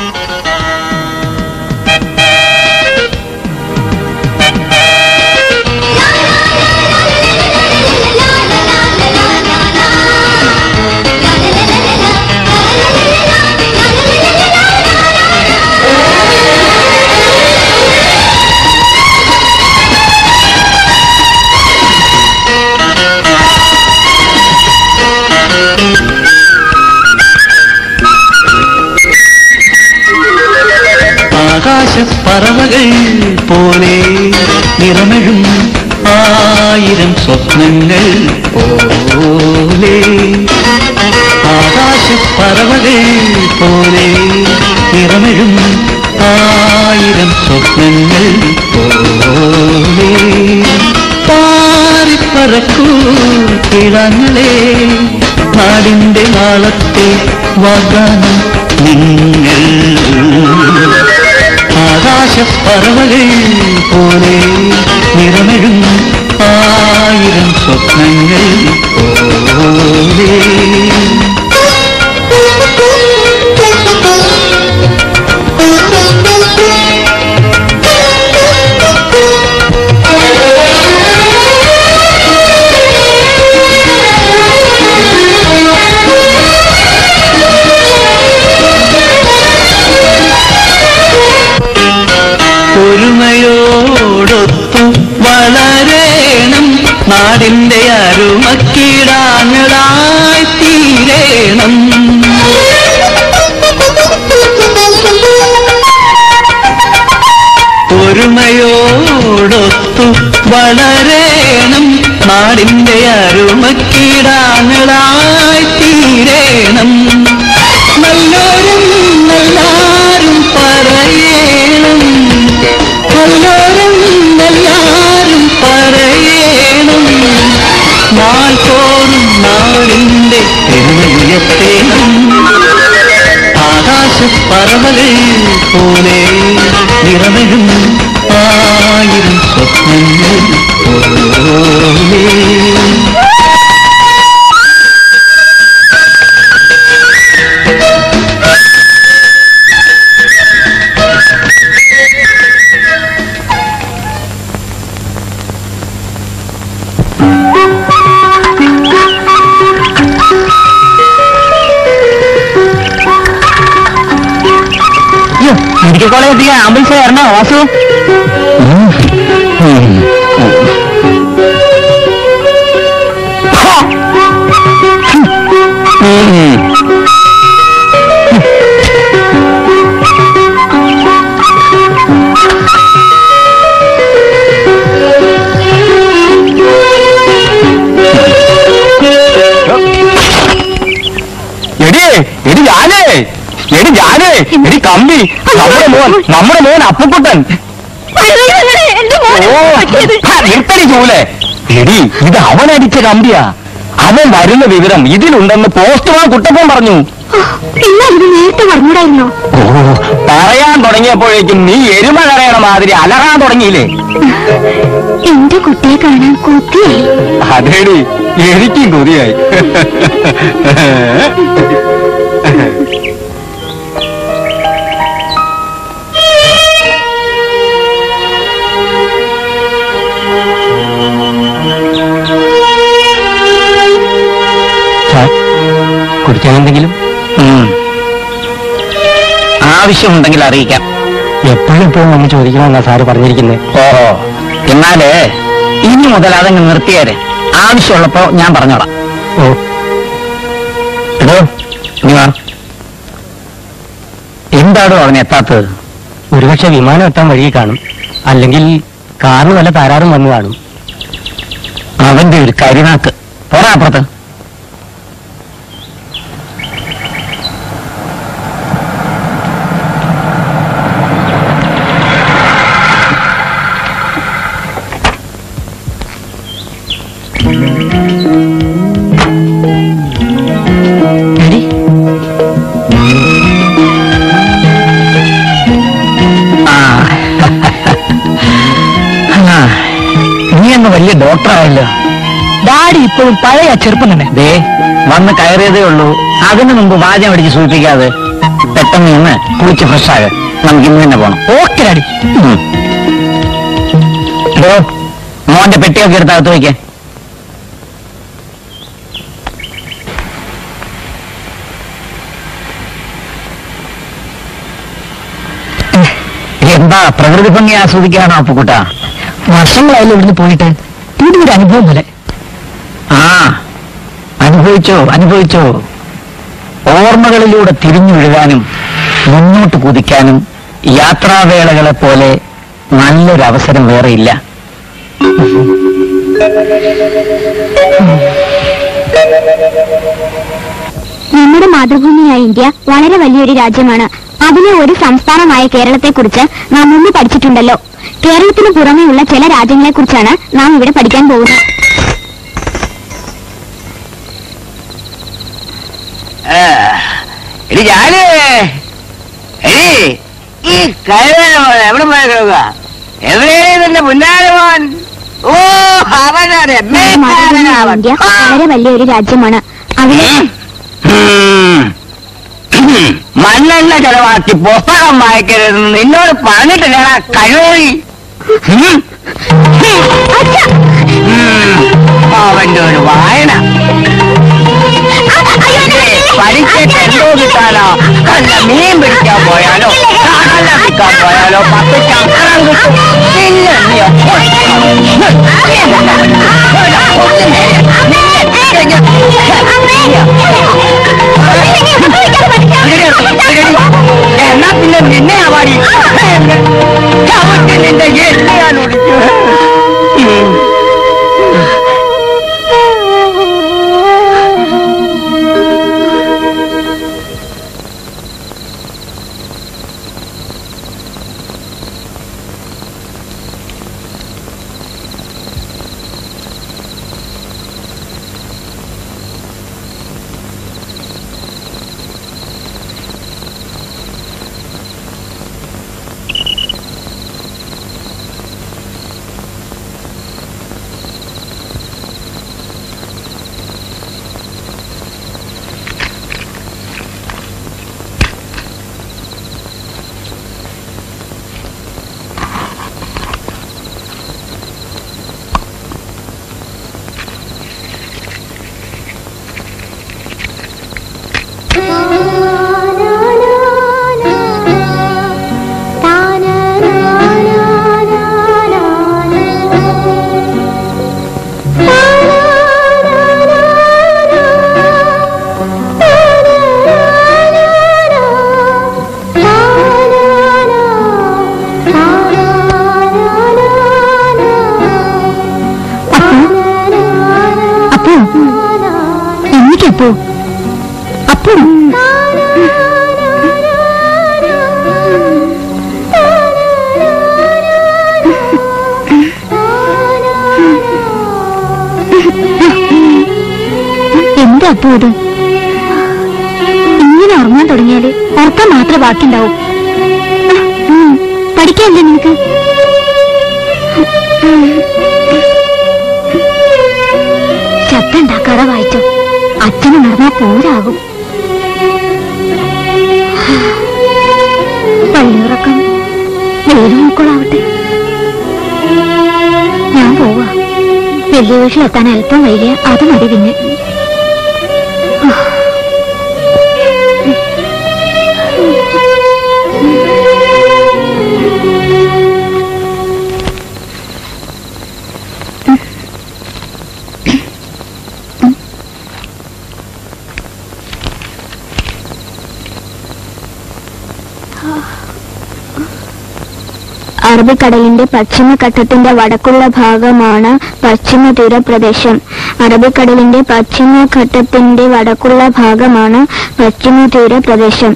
പറവകൾ പോലെ നിറമെഴും ആയിരം സ്വപ്നങ്ങൾ പോലെ ആകാശപ്പറവകൾ പോലെ നിറമെഴും ആയിരം സ്വപ്നങ്ങൾ പോലെ പാറിപ്പറക്കൂ കിളങ്ങളെ നാടിന്റെ നാളത്തെ വാഗ്ദാനം നിങ്ങൾ ആകാശപ്പറവകൾ പോലെ നിറമെഴും ആയിരം സ്വപ്നങ്ങൾ പോലെ ഒരുമയോടൊത്തു വളരേണം നാടിന്റെ അരുമക്കിടാങ്ങളായി തീരേണം ഒരുമയോടൊത്തു വളരേണം നാടിന്റെ അരുമക്കിടാങ്ങളായി തീരേണം നല്ലോരും നല്ലാരും പറയണം എല്ലാരും പറയണം നാൾതോറും നാടിന്റെ പെരുമയത്തേണം ആകാശപ്പറവകൾ പോലെ നിറമെഴും ആയിരം സ്വപ്നങ്ങൾ പോലെ മെഡിക്കൽ കോളേജ് എത്തിക്കാൻ ആംബുലൻസ് വരണോ വാസു? എടി കമ്പി നമ്മുടെ മോൻ അപ്പുക്കുട്ടൻ നിർത്തടി ചൂലെ എടി ഇത് അവനടിച്ച കമ്പിയാ അവൻ വരുന്ന വിവരം ഇതിലുണ്ടെന്ന് പോസ്റ്റ്മാൻ കുട്ടപ്പൻ പറഞ്ഞു നേരത്തെ പറഞ്ഞൂടായിരുന്നോ ഓ പറയാൻ തുടങ്ങിയപ്പോഴേക്കും നീ എരുമ കരയണ മാതിരി അലറാൻ തുടങ്ങിയില്ലേ എന്റെ കുട്ടിയെ കാണാൻ കൊതിയായി അതേടി എനിക്കും കൊതിയായി കുടിക്കാനെന്തെങ്കിലും ആവശ്യമുണ്ടെങ്കിൽ അറിയിക്കാം എപ്പോഴും വന്ന് ചോദിക്കണമെന്നാ സാറ് പറഞ്ഞിരിക്കുന്നത് ഓഹോ എന്നാലേ ഇനി മുതൽ അതങ്ങ് നിർത്തിയേരെ ആവശ്യമുള്ളപ്പോ ഞാൻ പറഞ്ഞോളാം ഓ എടോ നീ വാ എന്താണോ അവൻ എത്താത്തത് ഒരുപക്ഷെ വിമാനം എത്താൻ വഴി കാണും അല്ലെങ്കിൽ കാറിന് വല്ല തരാറും വന്നു കാണും അവന്റെ ഒരു കരിനാക്ക് പോരാ അപ്പുറത്ത് വലിയ ഡോക്ടറായല്ലോ ഡാഡി ഇപ്പോഴും പഴയ ചെറുപ്പം തന്നെ ദേ വന്ന് കയറിയതേ ഉള്ളൂ അതിനു മുമ്പ് വാചം അടിച്ച് സൂചിപ്പിക്കാതെ പെട്ടെന്ന് നിന്ന് കുളിച്ച് ഫ്രഷാകെ, നമുക്ക് ഇന്ന് തന്നെ പോണം. Okay daddy. മോന്റെ പെട്ടിയൊക്കെ എടുത്ത് അകത്ത് വയ്ക്കേ. എന്താ പ്രകൃതി ഭംഗി ആസ്വദിക്കാണോ അപ്പുക്കുട്ട? വർഷങ്ങളായാലും ഇവിടുന്ന് പോയിട്ട് പുതിയൊരു അനുഭവം പോലെ. ആ, അനുഭവിച്ചോ അനുഭവിച്ചോ. ഓർമ്മകളിലൂടെ തിരിഞ്ഞു വീഴാനും മുന്നോട്ട് കുതിക്കാനും യാത്രാവേളകളെ പോലെ നല്ലൊരു അവസരം വേറെയില്ല. നമ്മുടെ മാതൃഭൂമിയായ ഇന്ത്യ വളരെ വലിയൊരു രാജ്യമാണ്. അതിലെ ഒരു സംസ്ഥാനമായ കേരളത്തെക്കുറിച്ച് നാം മുമ്പ് പഠിച്ചിട്ടുണ്ടല്ലോ. കേരളത്തിന് പുറമെയുള്ള ചില രാജ്യങ്ങളെക്കുറിച്ചാണ് നാം ഇവിടെ പഠിക്കാൻ പോകുന്നത്. ഈ എവിടെ പോയ കിടക്കുക? എവിടെയാണ് പുന്നാരമോൻ? ഓ, ഇന്ത്യ വളരെ വലിയൊരു രാജ്യമാണ്. അതിലെ മണ്ണെണ്ണ ചെലവാക്കി പുസ്തകം വായിക്കരുതെന്ന് നിന്നോട് പറഞ്ഞിട്ടില്ല കഴിവി. അവന്റെ ഒരു വായന പഠിച്ചിട്ട് എന്തോ കിട്ടാനോ, നല്ല മീൻ പിടിക്കാൻ പോയാലോ കടല പിടിക്കാൻ പോയാലോ 10 ചക്രം കിട്ടും. പിന്നെ എന്നാ പിന്നെ നിന്നെ അവാടി നിന്റെ ഞാൻ ഓടിച്ചു. എന്താ അപ്പോ ഇത്? ഇങ്ങനെ ഉറങ്ങാൻ തുടങ്ങിയാല് ഉറക്കം മാത്രമേ ബാക്കിണ്ടാവും. പഠിക്കാനില്ലേ നിനക്ക്? ശബ്ദം ഉണ്ടാക്കാതെ വായിച്ചോ, അച്ഛന് നടന്നാ പോരാകും. പള്ളിയുറക്കം വേലുമൂക്കളാവട്ടെ. ഞാൻ പോവാ. വലിയ വീട്ടിലെത്താൻ അല്പം വൈകിയ അത് മതി. പിന്നെ അറബിക്കടലിന്റെ പശ്ചിമഘട്ടത്തിന്റെ വടക്കുള്ള ഭാഗമാണ് പശ്ചിമ തീരപ്രദേശം. അറബിക്കടലിന്റെ പശ്ചിമഘട്ടത്തിന്റെ വടക്കുള്ള ഭാഗമാണ് പശ്ചിമ തീരപ്രദേശം.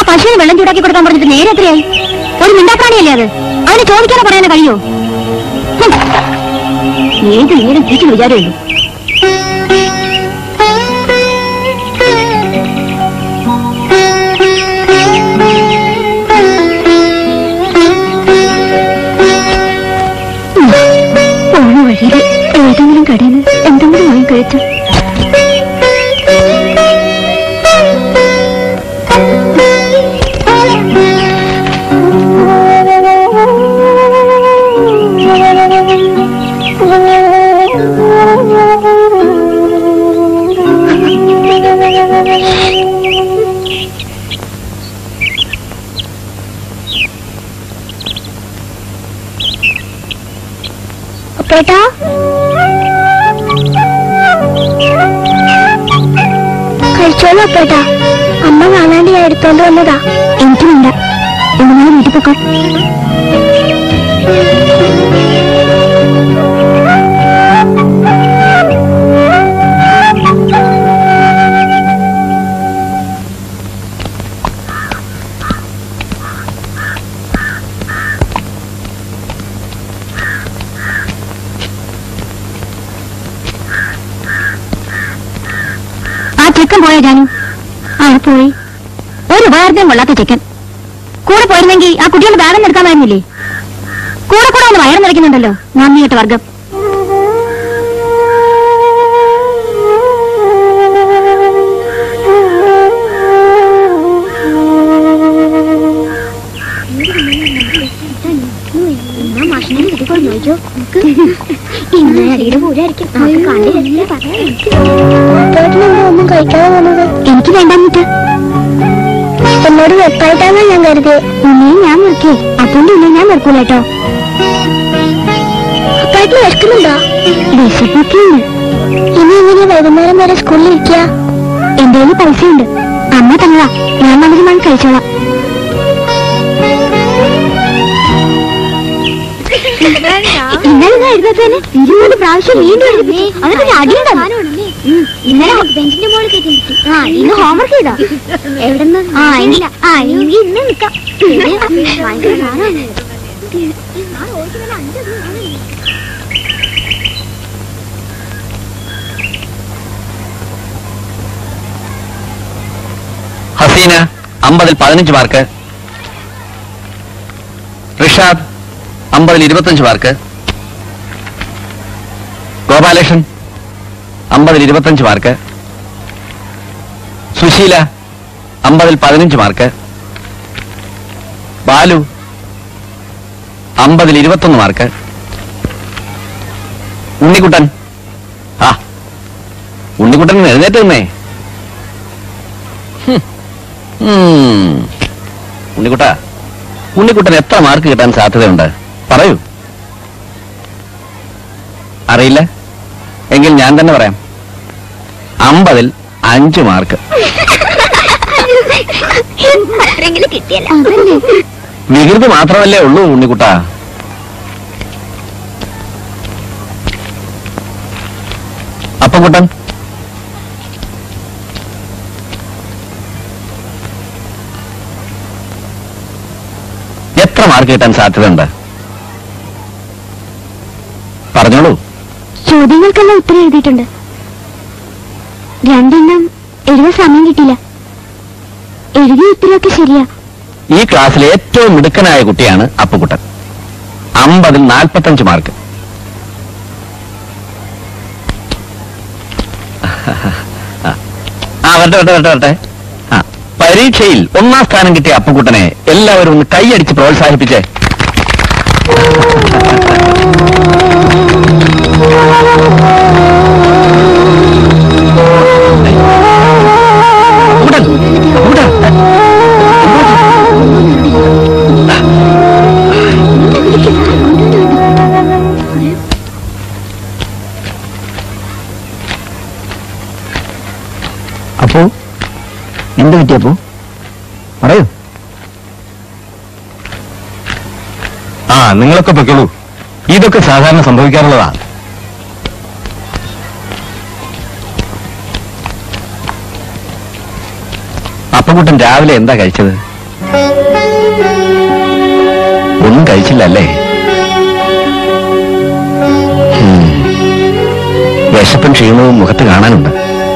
പശുവിന് വെള്ളം ചൂടാക്കി കൊടുക്കാൻ പറഞ്ഞിട്ട് നേരെ എത്രയായി? ഒരു മിണ്ടാപ്രാണിയല്ലേ അത്? അതിന് ചോദിക്കാനോ പറയാനോ കഴിയോ? ഏത് നേരം തിരിച്ചു വിചാരമുള്ളൂ. പോണ വഴിയിൽ ഏതെങ്കിലും കടയിൽ നിന്ന് എന്തെങ്കിലും വാങ്ങി കഴിച്ചു. അപ്പേട്ടാ, കഴിച്ചോളൂ അപ്പേട്ടാ. അമ്മ കാണാണ്ട് ഞാൻ എടുത്തോണ്ട് വന്നതാ. എനിക്ക് വേണ്ട, എങ്ങനെ വീട്ടിൽ പൊക്കോ. ചെക്കൻ പോയോ ജാനു? ആ പോയി. ഒരു ഉപകാരത്തിനും കൊള്ളാത്ത ചെക്കൻ. കൂടെ പോയിരുന്നെങ്കിൽ ആ കുട്ടികളുടെ ബാഗം എടുക്കാമായിരുന്നില്ലേ? കൂടെ കൂടെ ഒന്ന് വയറ് നിറയ്ക്കുന്നുണ്ടല്ലോ നന്ദിയേട്ട വർഗം. എനിക്ക് വേണ്ടാഞ്ഞിട്ട് എന്നോട് വെപ്പായിട്ടാണ് ഞാൻ കരുതിയത്. ഉണ്ണിയും ഞാൻ മുറിക്കേ, അപ്പൻ്റെ ഉള്ളിൽ ഞാൻ മുറിക്കൂല കേട്ടോ. അപ്പായിട്ട് വിശക്കുന്നുണ്ടോ? വിശപ്പൊക്കെയുണ്ട്. ഇനി എങ്ങനെയാ വൈകുന്നേരം വരെ സ്കൂളിൽ ഇരിക്കുക? എന്റെ കയ്യിൽ പൈസയുണ്ട്, അമ്മ തന്നതാ. ഞാൻ നമുക്ക് കഴിച്ചോളാം. ഇന്നലെ എഴുതാത്തന്നെ 20 പ്രാവശ്യം വീണ്ടും എഴുതി. അതൊക്കെ അടിയുണ്ടോ? ഇന്നലെ ബെഞ്ചിന്റെ മോളിൽ കയറ്റി. ആ ഇന്ന് ഹോംവർക്ക് ചെയ്തോ? എവിടെന്ന്? ഇന്ന് നിൽക്കാം. ഹസീന 50-ൽ 15 മാർക്ക്. റിഷാദ് 50-ൽ 25 മാർക്ക്. ഗോപാലകൃഷ്ണൻ 50-ൽ 25 മാർക്ക്. സുശീല 50-ൽ 15 മാർക്ക്. ബാലു 50-ൽ 21 മാർക്ക്. ഉണ്ണിക്കുട്ടൻ ഉണ്ണിക്കുട്ടൻ എഴുന്നേറ്റ് നിന്നേ. ഉണ്ണിക്കുട്ടൻ എത്ര മാർക്ക് കിട്ടാൻ സാധ്യതയുണ്ട്? പറയൂ. അറിയില്ല എങ്കിൽ ഞാൻ തന്നെ പറയാം. 50-ൽ 5 മാർക്ക്. വികൃതി മാത്രമല്ലേ ഉള്ളൂ ഉണ്ണിക്കുട്ട. അപ്പൻകുട്ടൻ എത്ര മാർക്ക് കിട്ടാൻ സാധ്യതയുണ്ട്? പറഞ്ഞോളൂ. ചോദ്യങ്ങൾക്കെല്ലാം ഉത്തരം എഴുതിയിട്ടുണ്ട്. 2 എണ്ണം എഴുതാൻ സമയം കിട്ടില്ല. എഴുതിയ ഉത്തരവൊക്കെ ശരിയാ. ഈ ക്ലാസ്സിലെ ഏറ്റവും മിടുക്കനായ കുട്ടിയാണ് അപ്പുകുട്ടൻ. 50-ൽ 45 മാർക്ക്. വരട്ടെ. പരീക്ഷയിൽ 1ാം സ്ഥാനം കിട്ടിയ അപ്പുകുട്ടനെ എല്ലാവരും ഒന്ന് കൈയടിച്ച് പ്രോത്സാഹിപ്പിച്ചേ. അപ്പോ എന്ത് പറ്റിയപ്പോ പറയൂ. നിങ്ങളൊക്കെ പൊയ്ക്കോളൂ. ഇതൊക്കെ സാധാരണ സംഭവിക്കാറുള്ളതാ. അപ്പൻകുട്ടൻ രാവിലെ എന്താ കഴിച്ചത്? ഒന്നും കഴിച്ചില്ലല്ലേ? വിശപ്പും ക്ഷീണവും മുഖത്ത് കാണാനുണ്ട്.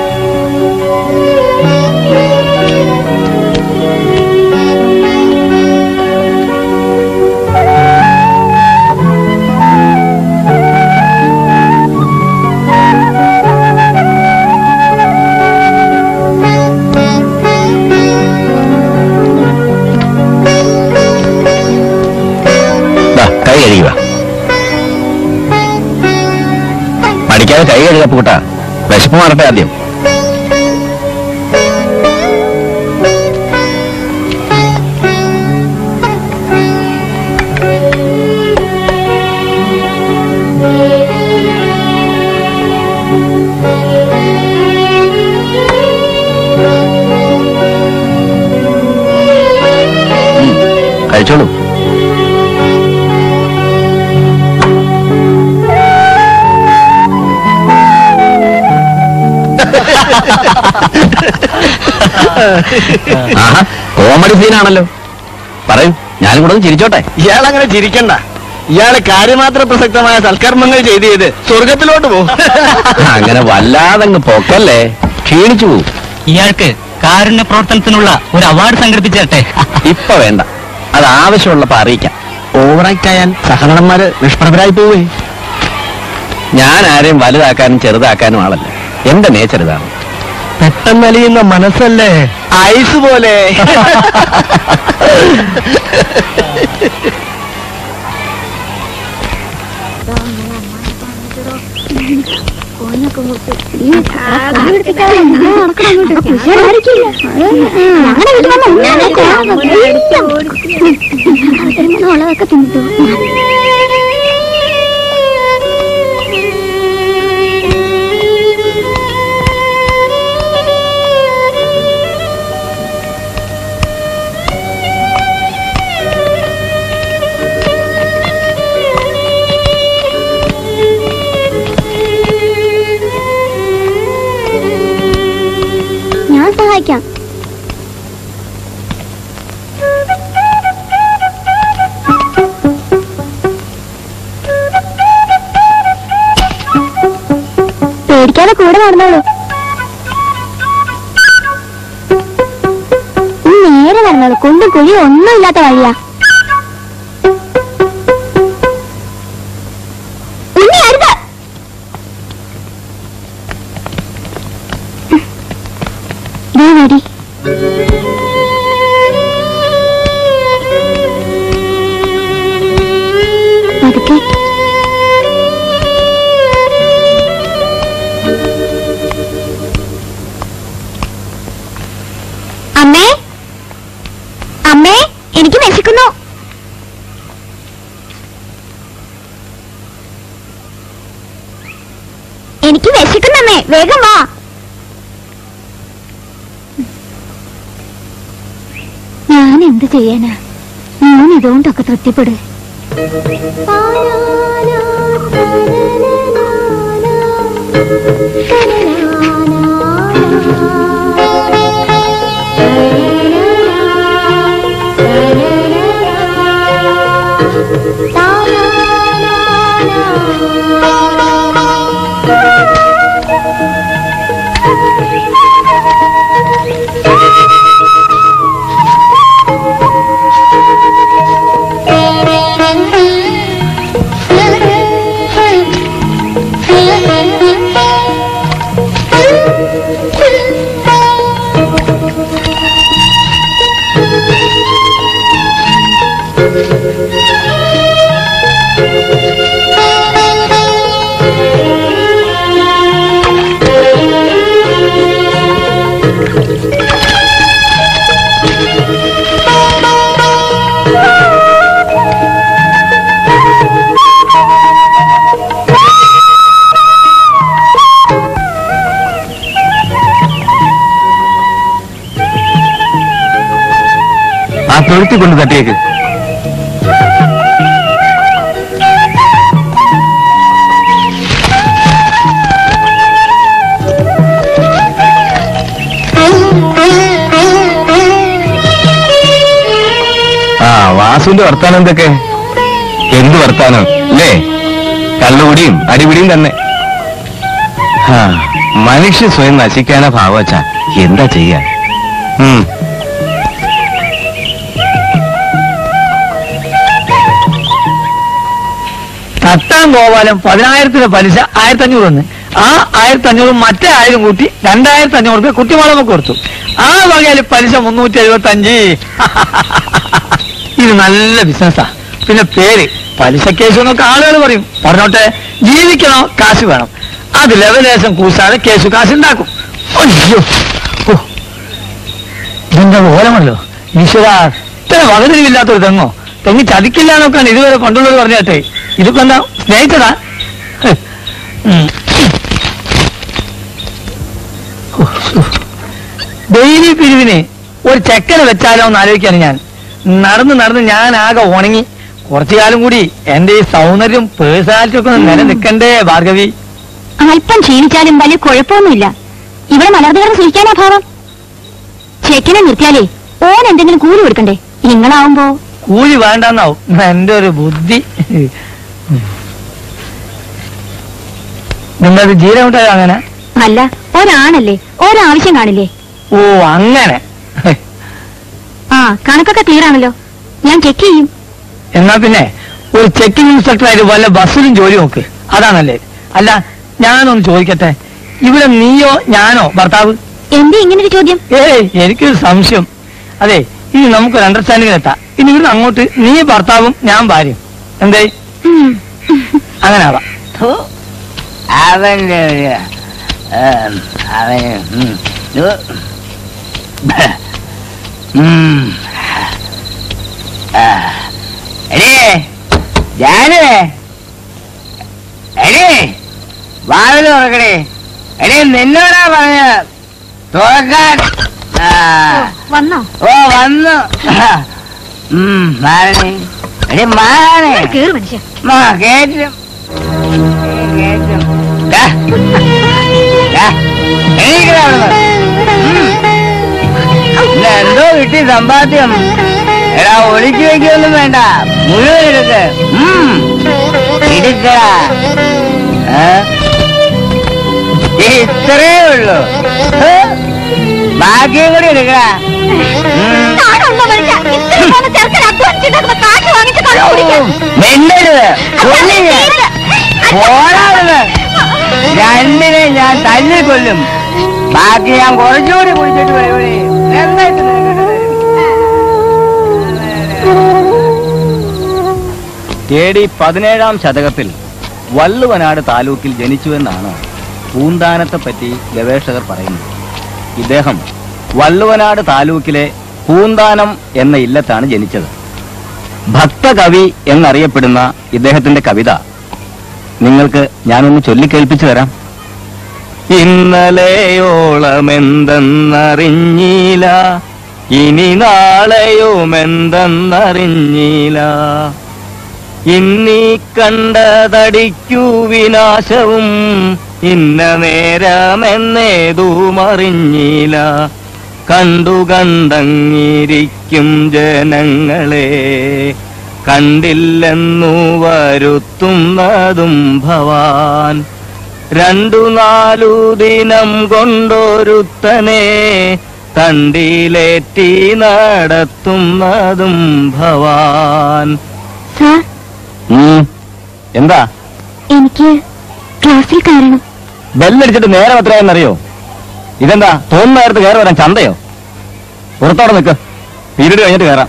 പഠിക്കാതെ കൈ കഴുകാ പൂട്ടാ. വിശപ്പ് മാറട്ടെ ആദ്യം. കഴിച്ചോളൂ. കോമഡി സീനാണല്ലോ. പറയൂ, ഞാനും കൂടെ ചിരിച്ചോട്ടെ. ഇയാളങ്ങനെ ചിരിക്കണ്ട. ഇയാള് കാര്യമാത്ര പ്രസക്തമായ സൽക്കർമ്മങ്ങൾ ചെയ്ത് സ്വർഗത്തിലോട്ട് പോകും. അങ്ങനെ വല്ലാതങ്ങ് പൊക്കല്ലേ, ക്ഷീണിച്ചു പോവും. ഇയാൾക്ക് കാരുണ്യ പ്രവർത്തനത്തിനുള്ള ഒരു അവാർഡ് സംഘടിപ്പിച്ചേ. ഇപ്പൊ വേണ്ട, അത് ആവശ്യമുള്ളപ്പോ അറിയിക്കാം. ഓവറാക്ട് ആയാൽ സഹനടന്മാര് നിഷ്പ്രഭരായി പോവേ. ഞാൻ ആരെയും വലുതാക്കാനും ചെറുതാക്കാനും ആളല്ല. എന്റെ നേച്ചർ ഇതാണ്. പെട്ടെന്നലിയുന്ന മനസ്സല്ലേ, ഐസ് പോലെ. ഉള്ളതൊക്കെ തിന്നിട്ടു. ഞാൻ സഹായിക്കാം. പേടിക്കാതെ കൂടെ നടന്നോളൂ. നേരെ നടന്നോളൂ. കുണ്ടും കുഴി ഒന്നും ഇല്ലാത്ത വഴിയാ. മതി. പതുക്കെ. അമ്മേ, അമ്മേ, എനിക്ക് വിശക്കുന്നു. എനിക്ക് വിശക്കുന്നമ്മേ, വേഗം വാ. ഞാൻ എന്ത് ചെയ്യാനാ? ഞാൻ ഇതുകൊണ്ടൊക്കെ തൃപ്തിപ്പെടും. കൊണ്ട് തട്ടിയേക്ക്. വാസുവിന്റെ വർത്താനം എന്തൊക്കെ? എന്ത് വർത്താനം അല്ലേ? കള്ളുകുടിയും അടിപിടിയും തന്നെ. മനുഷ്യ സ്വയം നശിക്കാനാ ഭാവച്ച, എന്താ ചെയ്യാൻ? തട്ടാൻ ഗോപാലം 10,000 പലിശ 1,500 വന്ന് ആ 1,500 മറ്റേ 1000 കൂട്ടി 2,500 കുട്ടിമാളമൊക്കെ കൊടുത്തു. ആ വകയിൽ പലിശ 375. ഇത് നല്ല ബിസിനസ്സാ. പിന്നെ പേര് പലിശ കേസ് എന്നൊക്കെ ആളുകൾ പറയും. പറഞ്ഞോട്ടെ, ജീവിക്കണോ കാശ് വേണം. അത് ലെവലേശം കൂസാതെ കേസ് കാശ് ഉണ്ടാക്കും. അയ്യോ, ഇതെന്താ ഓലമല്ലോ ഈശ്വര, ഇത്ര വകതിരിവില്ലാത്തൊരു തെങ്ങോ? തെങ്ങ് ചതിക്കില്ല എന്നൊക്കെയാണ് ഇതുവരെ പണ്ടുള്ളത് പറഞ്ഞേട്ടെ. ഇതിപ്പോ എന്താ സ്നേഹിച്ചതാ? ഡെയിലി പിരിവിന് ഒരു ചെക്കനെ വെച്ചാലോ എന്ന് ആലോചിക്കാണ് ഞാൻ. നടന്ന് ഞാൻ ആകെ ഉണങ്ങി. കുറച്ചു കാലം കൂടി എന്റെ ഈ സൗന്ദര്യം പേഴ്സണാലിറ്റി ഒക്കെ നിലനിൽക്കണ്ടേ ഭാർഗവി? അല്പം ക്ഷീണിച്ചാലും വലിയ കുഴപ്പമൊന്നുമില്ല. ഇവിടെ മലർന്നുകിടന്ന് സൂക്ഷിക്കാനാ ഭാവം. ചെക്കിനെ നിർത്തിയാലേ ഓൻ എന്തെങ്കിലും കൂലി കൊടുക്കണ്ടേ? നിങ്ങളാവുമ്പോ കൂലി വേണ്ടെന്നാവും എന്റെ ഒരു ബുദ്ധി. നിങ്ങളത് ജീരം ഉണ്ടായോ? അങ്ങനെ അല്ല, ഒരാണല്ലേ, ഒരാവശ്യം കാണില്ലേ? ഓ അങ്ങനെ. ആ, കണക്കൊക്കെ ക്ലിയർ ആണല്ലോ. ഞാൻ ചെക്ക് ചെയ്യും. എന്നാ പിന്നെ ഒരു ചെക്കിംഗ് ഇൻസ്പെക്ടറായിട്ട് വല്ല ബസ്സിലും ജോലി നോക്ക്. അതാണല്ലേ. അല്ല, ഞാനൊന്ന് ചോദിക്കട്ടെ, ഇവിടെ നീയോ ഞാനോ ഭർത്താവ്? എന്തേ ഇങ്ങനൊരു ചോദ്യം? എനിക്കൊരു സംശയം. അതെ, ഇനി നമുക്കൊരു അണ്ടർസ്റ്റാൻഡിംഗ് എത്താം. ഇനി ഇവിടുന്ന് അങ്ങോട്ട് നീ ഭർത്താവും ഞാൻ ഭാര്യയും. എന്തേ? അങ്ങനെ ആവാം. അവന്റെ വാതിൽ തുറക്കണേ. എടേ, നിന്നോടാ പറഞ്ഞ തുറക്കാൻ. വന്നോ? ഓ വന്നു. മാറണേ. എടേ മാറാണേ. കേറ് മനുഷ്യ. കേറ്റും കേറ്റും. എന്തോ കിട്ടി സമ്പാദ്യം. എടാ, ഒളിച്ചു വെക്കൊന്നും വേണ്ട, മുഴുവൻ എടുക്ക്. എടുക്കടാ. ഇത്രേ ഉള്ളൂ. ബാക്കിയും കൂടി എടുക്കടാ. മിണ്ടരുത്. പോരാടുന്നത് രണ്ടിനെ ഞാൻ തല്ലിക്കൊല്ലും. ബാക്കി ഞാൻ കുറച്ചുകൂടി കുടിച്ചിട്ട് വരൂടെ. നന്നായിട്ട് AD 17-ാം ശതകത്തിൽ വള്ളുവനാട് താലൂക്കിൽ ജനിച്ചുവെന്നാണ് പൂന്താനത്തെപ്പറ്റി ഗവേഷകർ പറയുന്നത്. ഇദ്ദേഹം വള്ളുവനാട് താലൂക്കിലെ പൂന്താനം എന്ന ഇല്ലത്താണ് ജനിച്ചത്. ഭക്തകവി എന്നറിയപ്പെടുന്ന ഇദ്ദേഹത്തിന്റെ കവിത നിങ്ങൾക്ക് ഞാനൊന്ന് ചൊല്ലിക്കേൾപ്പിച്ചു തരാം. ഇന്നലെയോളമെന്തെന്നറിഞ്ഞില്ല, ഇനി നാളെയുമെന്തെന്നറിഞ്ഞില്ല, ഇന്നീ കണ്ടതടിക്കു വിനാശവും ഇന്ന നേരമെന്നേതുമറിഞ്ഞില്ല, കണ്ടു കണ്ടങ്ങിരിക്കും ജനങ്ങളെ കണ്ടില്ലെന്നു വരുത്തുന്നതും ഭവാൻ, 2-4 ദിനം കൊണ്ടൊരുത്തനെ തണ്ടിലേറ്റി നടത്തുന്നതും ഭവാൻ. എന്താ? എനിക്ക് ക്ലാസ്സിൽ കയറണം. ബെല്ലടിച്ചിട്ട് നേരം എത്രയെന്നറിയോ? ഇതെന്താ തോന്നുന്ന നേരത്ത് കയറി വരാൻ ചന്തയോ? പുറത്തോടെ നിൽക്ക്, പീരീഡ് കഴിഞ്ഞിട്ട് കയറാം.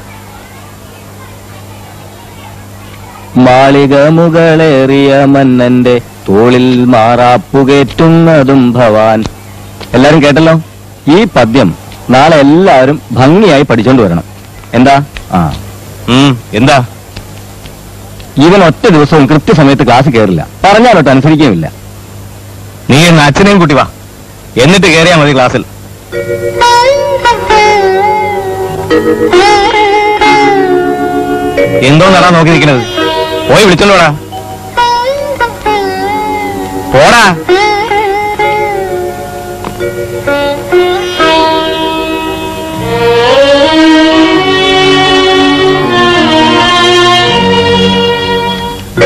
മാളിക മുകളേറിയ മന്നന്റെ തോളിൽ മാറാപ്പുകേറ്റുന്നതും ഭവാൻ. എല്ലാരും കേട്ടല്ലോ? ഈ പദ്യം നാളെ എല്ലാവരും ഭംഗിയായി പഠിച്ചോണ്ട് വരണം. എന്താ? എന്താ? ഇവൻ ഒറ്റ ദിവസവും കൃത്യസമയത്ത് ക്ലാസ് കയറില്ല, പറഞ്ഞാലോട്ട് അനുസരിക്കുകയുമില്ല. നീ എന്ന് അച്ഛനെയും കൂട്ടി വാ, എന്നിട്ട് കയറിയാ മതി ക്ലാസ്സിൽ. എന്തോ നടാ നോക്കി നിൽക്കുന്നത്? പോയി വിളിച്ചോളൂടാ. പോടാ.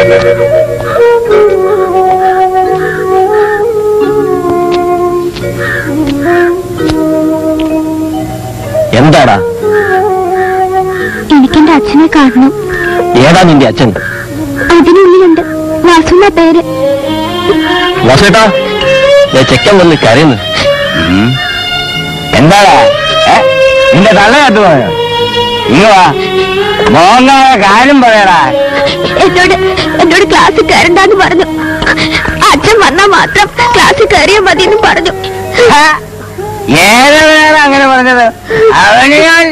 എന്താടാ? എനിക്കെന്റെ അച്ഛനെ കാണണം. ഏതാ നിന്റെ അച്ഛൻ? അതിനുള്ളിലുണ്ട്. വാസുന്ന പേര്. വാസേട്ടാ, ചെക്കൻ വന്ന് കരയുന്നു. എന്താടാ? നിന്റെ തള്ള കത്തുപോയോ? ഇങ്ങ മോങ്ങായ കാര്യം പറയടാ. എന്നോട് ക്ലാസ്സിൽ കയറണ്ടെന്ന് പറഞ്ഞു. അച്ഛൻ വന്നാൽ മാത്രം ക്ലാസ്സിൽ കയറിയാൽ മതിയെന്നും പറഞ്ഞു. ഏതാണ് അങ്ങനെ പറഞ്ഞത്? അവന് ഞാൻ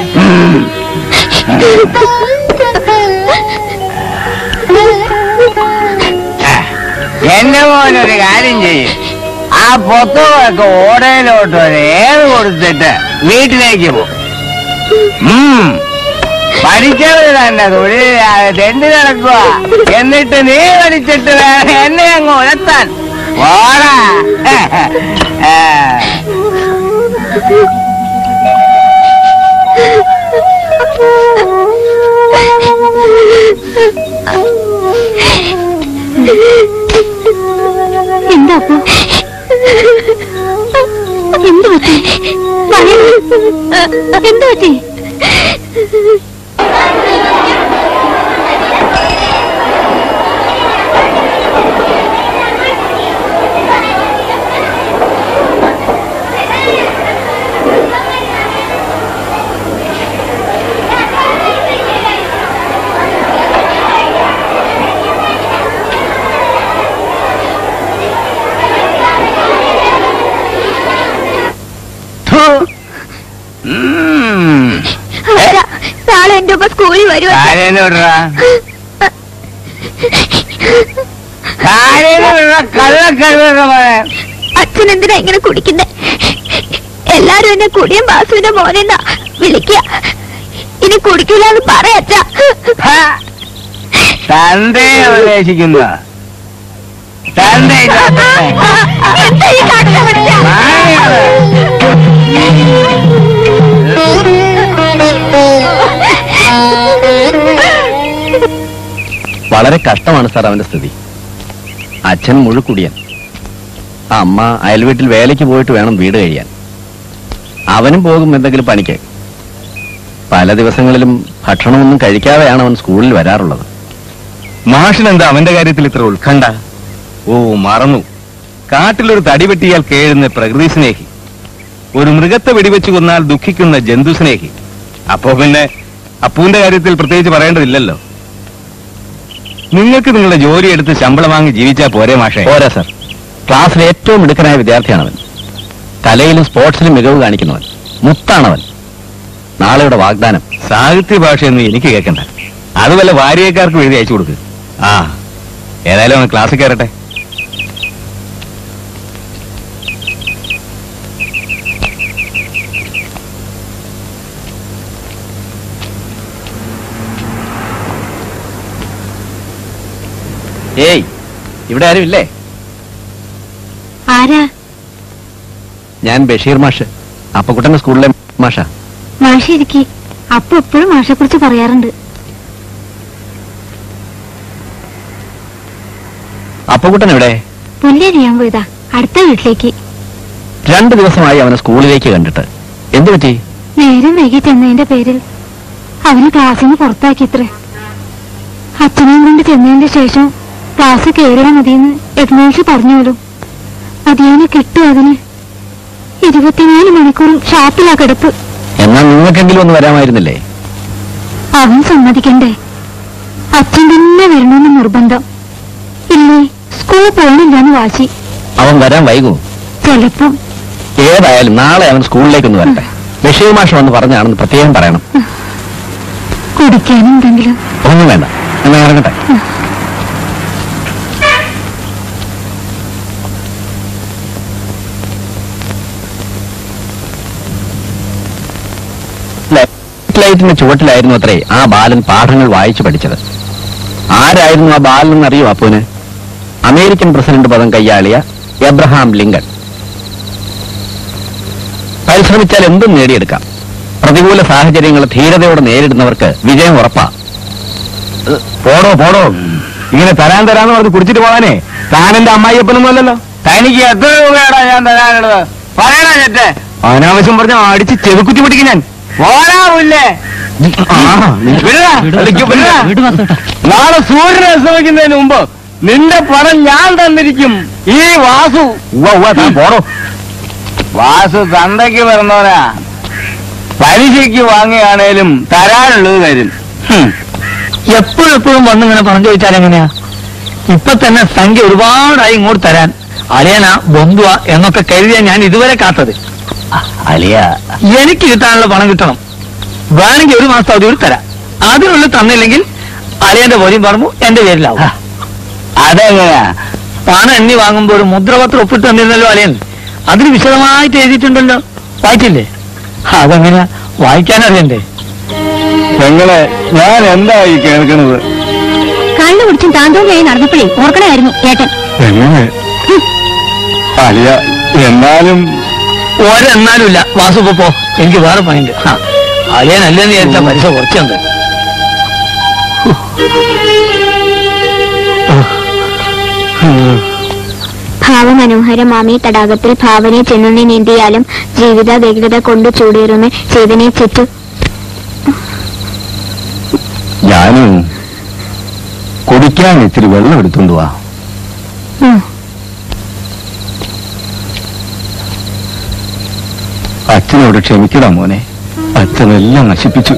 എന്റെ മോനൊരു കാര്യം ചെയ്യും. ആ പൊത്തുകളൊക്കെ ഓടയിലോട്ട് ഏത് കൊടുത്തിട്ട് വീട്ടിലേക്ക് പോകും. പഠിച്ചവര് തന്നെ തൊഴിലാകെ തെണ്ടി നടക്കുക. എന്നിട്ട് നീ പഠിച്ചിട്ട് വേണം എന്നെ അങ്ങ് ഉയർത്താൻ. ഓടാ. എന്താ എന്ത് പറ്റി? എന്ത് പറ്റി? നാളെ എന്റെ ഒപ്പം സ്കൂളിൽ വരുവാ. അച്ഛൻ എന്തിനാ ഇങ്ങനെ കുടിക്കുന്നേ? എല്ലാരും എന്നെ കുടിയൻ ബാസുവിന്റെ മോനെന്നാ വിളിക്കുക. ഇനി കുടിക്കില്ലാന്ന് പറയാ. തന്റെ ഉപദേശിക്കുന്ന വളരെ കഷ്ടമാണ് സാർ അവന്റെ സ്ഥിതി. അച്ഛൻ മുഴുക്കുടിയൻ, അമ്മ അയൽവീട്ടിൽ വേലയ്ക്ക് പോയിട്ട് വേണം വീട് കഴിയാൻ. അവനും പോകും എന്തെങ്കിലും പണിക്ക്. പല ദിവസങ്ങളിലും ഭക്ഷണമൊന്നും കഴിക്കാതെയാണ് അവൻ സ്കൂളിൽ വരാറുള്ളത്. മാഷിനെന്താ അവന്റെ കാര്യത്തിൽ ഇത്ര ഉത്കണ്ഠ? ഓ, മറന്നു. കാട്ടിലൊരു തടി വെട്ടിയാൽ കേഴുന്ന പ്രകൃതി സ്നേഹി, ഒരു മൃഗത്തെ വെടിവെച്ച് കൊന്നാൽ ദുഃഖിക്കുന്ന ജന്തു സ്നേഹി. അപ്പോ പിന്നെ അപ്പൂന്റെ കാര്യത്തിൽ പ്രത്യേകിച്ച് പറയേണ്ടതില്ലല്ലോ. നിങ്ങൾക്ക് നിങ്ങളുടെ ജോലി എടുത്ത് ശമ്പളം വാങ്ങി ജീവിച്ചാൽ പോരെ മാഷേ? പോരാ സാർ. ക്ലാസ്സിലെ ഏറ്റവും മിടുക്കനായ വിദ്യാർത്ഥിയാണവൻ. കലയിലും സ്പോർട്സിലും മികവ് കാണിക്കുന്നവൻ. മുത്താണവൻ. നാളെയുടെ വാഗ്ദാനം. സാഹിത്യ ഭാഷയൊന്നും എനിക്ക് കേൾക്കണ്ട. അത് വല്ല വാരികക്കാർക്ക് എഴുതി അയച്ചു കൊടുക്കുക. ആ, ഏതായാലും അവൻ ക്ലാസ്സിൽ കയറട്ടെ. ഏയ്, ഇവിടെ ആരും ഇല്ലേ? ആരാ? ഞാൻ ബഷീർ മാഷ്, അപ്പക്കുട്ടന്റെ സ്കൂളിലെ മാഷ. മാഷ ഇരിക്കി. അപ്പൊ എപ്പോഴും മാഷെ കുറിച്ച് പറയാറുണ്ട്. അപ്പക്കുട്ടൻ എവിടെ? പുല്ലരിയാൻ പോയതാ, അടുത്ത വീട്ടിലേക്ക്. 2 ദിവസമായി അവനെ സ്കൂളിലേക്ക് കണ്ടിട്ട്. എന്തു പറ്റി? നേരം വൈകി ചെന്നതിന്റെ പേരിൽ അവന് ക്ലാസ്സിന് പുറത്താക്കിത്രേ. അച്ഛനെയും കൊണ്ട് ചെന്നതിന്റെ ശേഷം ക്ലാസ് കയറിയാൽ മതിയെന്ന് ഹെഡ്മാഷ് പറഞ്ഞോലും അതിയാനെ കിട്ടും. അതിന് 24 മണിക്കൂറും ഷാപ്പിലാ കിടപ്പ്. എന്നാൽ നിങ്ങൾക്കെങ്കിലും ഒന്ന് വരാമായിരുന്നില്ലേ? അവൻ സമ്മതിക്കണ്ടേ? അച്ഛൻ തന്നെ വരണമെന്ന് നിർബന്ധം. ഇല്ലേ, സ്കൂളിൽ പോകണില്ലാന്ന് വാശി. അവൻ വരാൻ വൈകൂ? ചിലപ്പം. ഏതായാലും നാളെ അവൻ സ്കൂളിലേക്കൊന്ന് വരട്ടെ. ബഷീർ മാഷ് വന്ന് പറഞ്ഞാണെന്ന് പ്രത്യേകം പറയണം. കുടിക്കാനെന്തെങ്കിലും? ഒന്നും വേണ്ട, എന്നാ ഇറങ്ങട്ടെ. ലൈറ്റിന്റെ ചുവട്ടിലായിരുന്നു അത്രേ ആ ബാലൻ പാഠങ്ങൾ വായിച്ചു പഠിച്ചത്. ആരായിരുന്നു ആ ബാലൻ എന്നറിയോ അപ്പൂന്? അമേരിക്കൻ പ്രസിഡന്റ് പദം കൈയാളിയ എബ്രഹാം ലിങ്കൺ. പരിശ്രമിച്ചാൽ എന്തും നേടിയെടുക്കാം. പ്രതികൂല സാഹചര്യങ്ങൾ ധീരതയോടെ നേരിടുന്നവർക്ക് വിജയം ഉറപ്പാ. പോടോ പോടോ. ഇങ്ങനെ തരാന്ന് പറഞ്ഞ് കുടിച്ചിട്ട് പോകാനേ താൻ എന്റെ അമ്മായിയപ്പനൊന്നും അല്ലല്ലോ. തനിക്ക് എത്ര രൂപയാടാ ഞാൻ തരാനുള്ളത്? പറയണ ചേട്ടെ. അനാവശ്യം പറഞ്ഞ അടിച്ച് ചെവിക്കുറ്റി പിടിക്കും ഞാൻ. പോരാവില്ലേ? നാളെ സൂര്യനെ അസ്തമിക്കുന്നതിന് മുമ്പ് നിന്റെ പണം ഞാൻ തന്നിരിക്കും. ഈ വാസു പോടോ. വാസു തന്തയ്ക്ക് പറഞ്ഞോരാ. പലിശയ്ക്ക് വാങ്ങിയാണേലും തരാനുള്ളത് തരും. എപ്പോഴും വന്നിങ്ങനെ പറഞ്ഞു ചോദിച്ചാൽ എങ്ങനെയാ? ഇപ്പൊ തന്നെ സംഖ്യ ഒരുപാടായി ഇങ്ങോട്ട് തരാൻ. അളിയനാ ബന്ധുവാ എന്നൊക്കെ കരുതിയാ ഞാൻ ഇതുവരെ കാത്തത്. അളിയ എനിക്ക് കിട്ടാനുള്ള പണം കിട്ടണം. വേണമെങ്കിൽ 1 മാസത്തെ അവധി തരാം. അതിനുള്ളിൽ തന്നില്ലെങ്കിൽ അളിയന്റെ പോലെയും പറഞ്ഞു എന്റെ പേരിലാവും. അതെങ്ങനെയാ? പണം എണ്ണി വാങ്ങുമ്പോ ഒരു മുദ്രപത്രം ഒപ്പിട്ട് തന്നിരുന്നല്ലോ അളിയൻ. അതിന് വിശദമായിട്ട് എഴുതിയിട്ടുണ്ടല്ലോ. വായിച്ചില്ലേ? അതെങ്ങനെയാ വായിക്കാനറിയണ്ടേ? പെങ്ങളെ ഞാൻ എന്താ ഈ കേൾക്കണത്? കണ്ണു കുടിച്ചും താന്തോന്നിയായി നടന്നപ്പോഴേ ഓർക്കണമായിരുന്നു ഏട്ടൻ. എങ്ങനെ അളിയ? എന്നാലും ഒരെന്നാലും ഇല്ല. വാസു പോ, എനിക്ക് വേറെ പണിയുണ്ട്. അളിയനല്ലെന്ന് വിചാരിച്ച പൈസ കുറച്ചുണ്ട്. ഭാവമനോഹരമാമി തടാകത്തിൽ ഭാവനെ ചെന്നുണ്ണി നീന്തിയാലും ജീവിത വ്യഗ്രത കൊണ്ട് ചൂടേറുമേ ചെയ്തനെ ചെറ്റു. ഞാനും കുടിക്കാൻ ഇത്തിരി വെള്ളം എടുത്തുകൊണ്ട് വാ. അച്ഛനോട് ക്ഷമിക്കടാ മോനെ. അച്ഛനെല്ലാം നശിപ്പിച്ചു.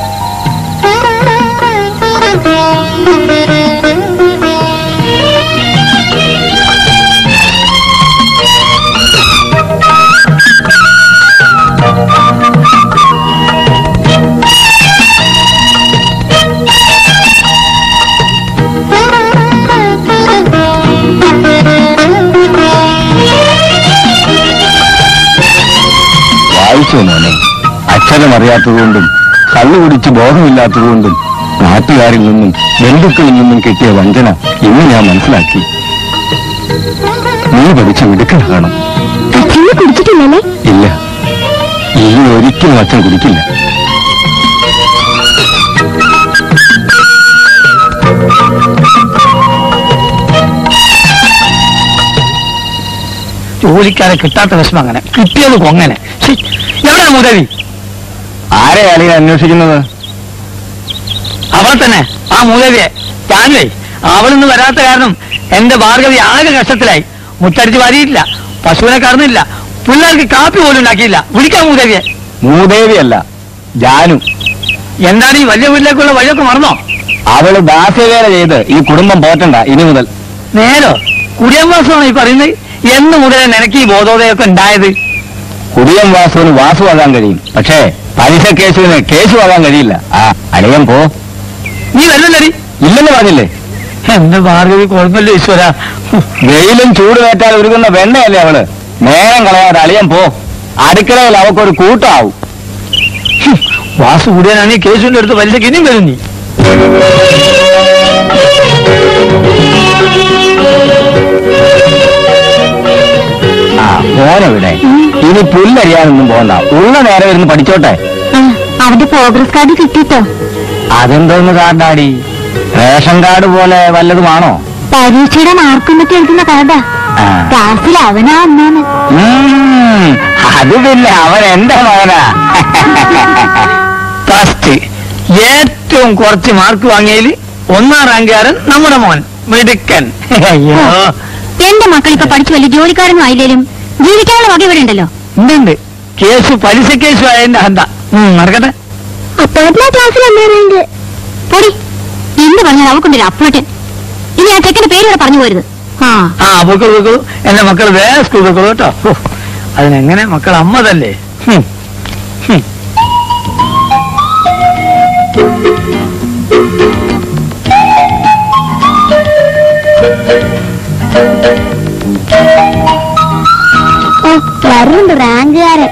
വായിച്ചോ മോനെ. അച്ഛനും അറിയാത്തതുകൊണ്ടും കള്ളു കുടിച്ച് ബോധമില്ലാത്തതുകൊണ്ടും നാട്ടുകാരിൽ നിന്നും ബന്ധുക്കളിൽ നിന്നും കിട്ടിയ വഞ്ചന ഇന്ന് ഞാൻ മനസ്സിലാക്കി. നീ പഠിച്ച് മിടുക്കനാകണം. അച്ഛനെ കുടിച്ചിട്ടില്ലല്ലേ? ഇല്ല, ഇനി ഒരിക്കലും അച്ഛൻ കുടിക്കില്ല. ജോലിക്കാരെ കിട്ടാത്ത വിഷമം അങ്ങനെ, കിട്ടിയത് കൊങ്ങനെ. എവിടെ മുതവി? ആരെ അളിയെ അന്വേഷിക്കുന്നത്? അവളെ തന്നെ, ആ മൂലവിയെ. ഞാനേ അവളൊന്നും വരാത്ത കാരണം എന്റെ ഭാർഗവി ആകെ കഷ്ടത്തിലായി. മുറ്റടിച്ച് വാരിയിട്ടില്ല, പശുവിനെ കറന്നില്ല, പിള്ളേർക്ക് കാപ്പി പോലും ഉണ്ടാക്കിയില്ല. വിളിക്കാം മൂദേവിയെ. മൂദേവിയല്ല, ജാനു. എന്താണ് ഈ വലിയ വീട്ടിലേക്കുള്ള വഴിയൊക്കെ മറന്നോ? അവള് ദാസ്യവേല ചെയ്ത് ഈ കുടുംബം പോറ്റണ്ട ഇനി മുതൽ. നേരോ? കുടിയൻ വാസമാണ് ഈ പറയുന്നത്? എന്ന് മുതലേ നിനക്ക് ഈ ബോധോദയൊക്കെ ഉണ്ടായത്? കുടിയൻ വാസുവിന് വാസുവാകാൻ കഴിയും, പക്ഷേ പലിശ കേസുവിന് കേസുവാകാൻ കഴിയില്ല. ആ അളിയൻ പോ. നീ വരുന്നല്ലടി? ഇല്ലെന്ന് പറഞ്ഞില്ലേ? എന്റെ ഭാർഗവി കുഴപ്പമില്ല ഈശ്വര. വെയിലും ചൂടുവേറ്റാൽ ഒരുങ്ങുന്ന വെണ്ണയല്ലേ അവള്. നേരം കളയാതെ അളിയൻ പോ. അടുക്കളയിൽ അവക്കൊരു കൂട്ടാവും. വാസു കൂടിയാനാണ് ഈ കേസുവിന്റെ അടുത്ത് പലിശക്ക് ഇനിയും വരും നീ. ആ മോനെവിടെ? ഇനി പുല്ലരിയാനൊന്നും പോകണ്ട, ഉള്ള നേരം ഇരുന്ന് പഠിച്ചോട്ടെ. അവന്റെ പ്രോഗ്രസ് കാർഡ് കിട്ടിട്ടോ? അതെന്തോന്ന് കാർഡാടി? റേഷൻ കാർഡ് പോലെ വല്ലതുമാണോ? പരീക്ഷയുടെ മാർക്കും എഴുതുന്ന കാർഡാ. ക്ലാസ്സിൽ അവനാ അന്നാണ്. അത് പിന്നെ അവൻ എന്റെ മകനാ. ഫസ്റ്റ് ഏറ്റവും കുറച്ച് മാർക്ക് വാങ്ങിയതിൽ 1ാം റാങ്കുകാരൻ നമ്മുടെ മോൻ മിടുക്കൻ. അയ്യോ, എന്റെ മക്കൾ ഇപ്പൊ പഠിച്ചു വലിയ ജോലിക്കാരൊന്നും ആയില്ലേലും ജീവിക്കാനുള്ള വക ഇവിടെ ഉണ്ടല്ലോ. ഉണ്ട്. കേസ് പലിശ കേസ് ആയതിന്റെ ഹന്ത. നടക്കട്ടെ. അപ്പോഴത്തെ ക്ലാസ്സിൽ എന്താ പൊടി എന്ന് പറഞ്ഞാൽ അവക്കൊണ്ടൊരു അപ്പോട്ടെ. ഇനി ആ ചെക്കന്റെ പേര് ഇവിടെ പറഞ്ഞു പോരുത്. ആ പൊക്കളു പൊക്കളു, എന്റെ മക്കൾ വേറെ സ്കൂൾ പൊക്കളു കേട്ടോ. അതിനെങ്ങനെ മക്കൾ അമ്മതല്ലേ. വരുന്നുണ്ട് റാങ്കുകാരൻ.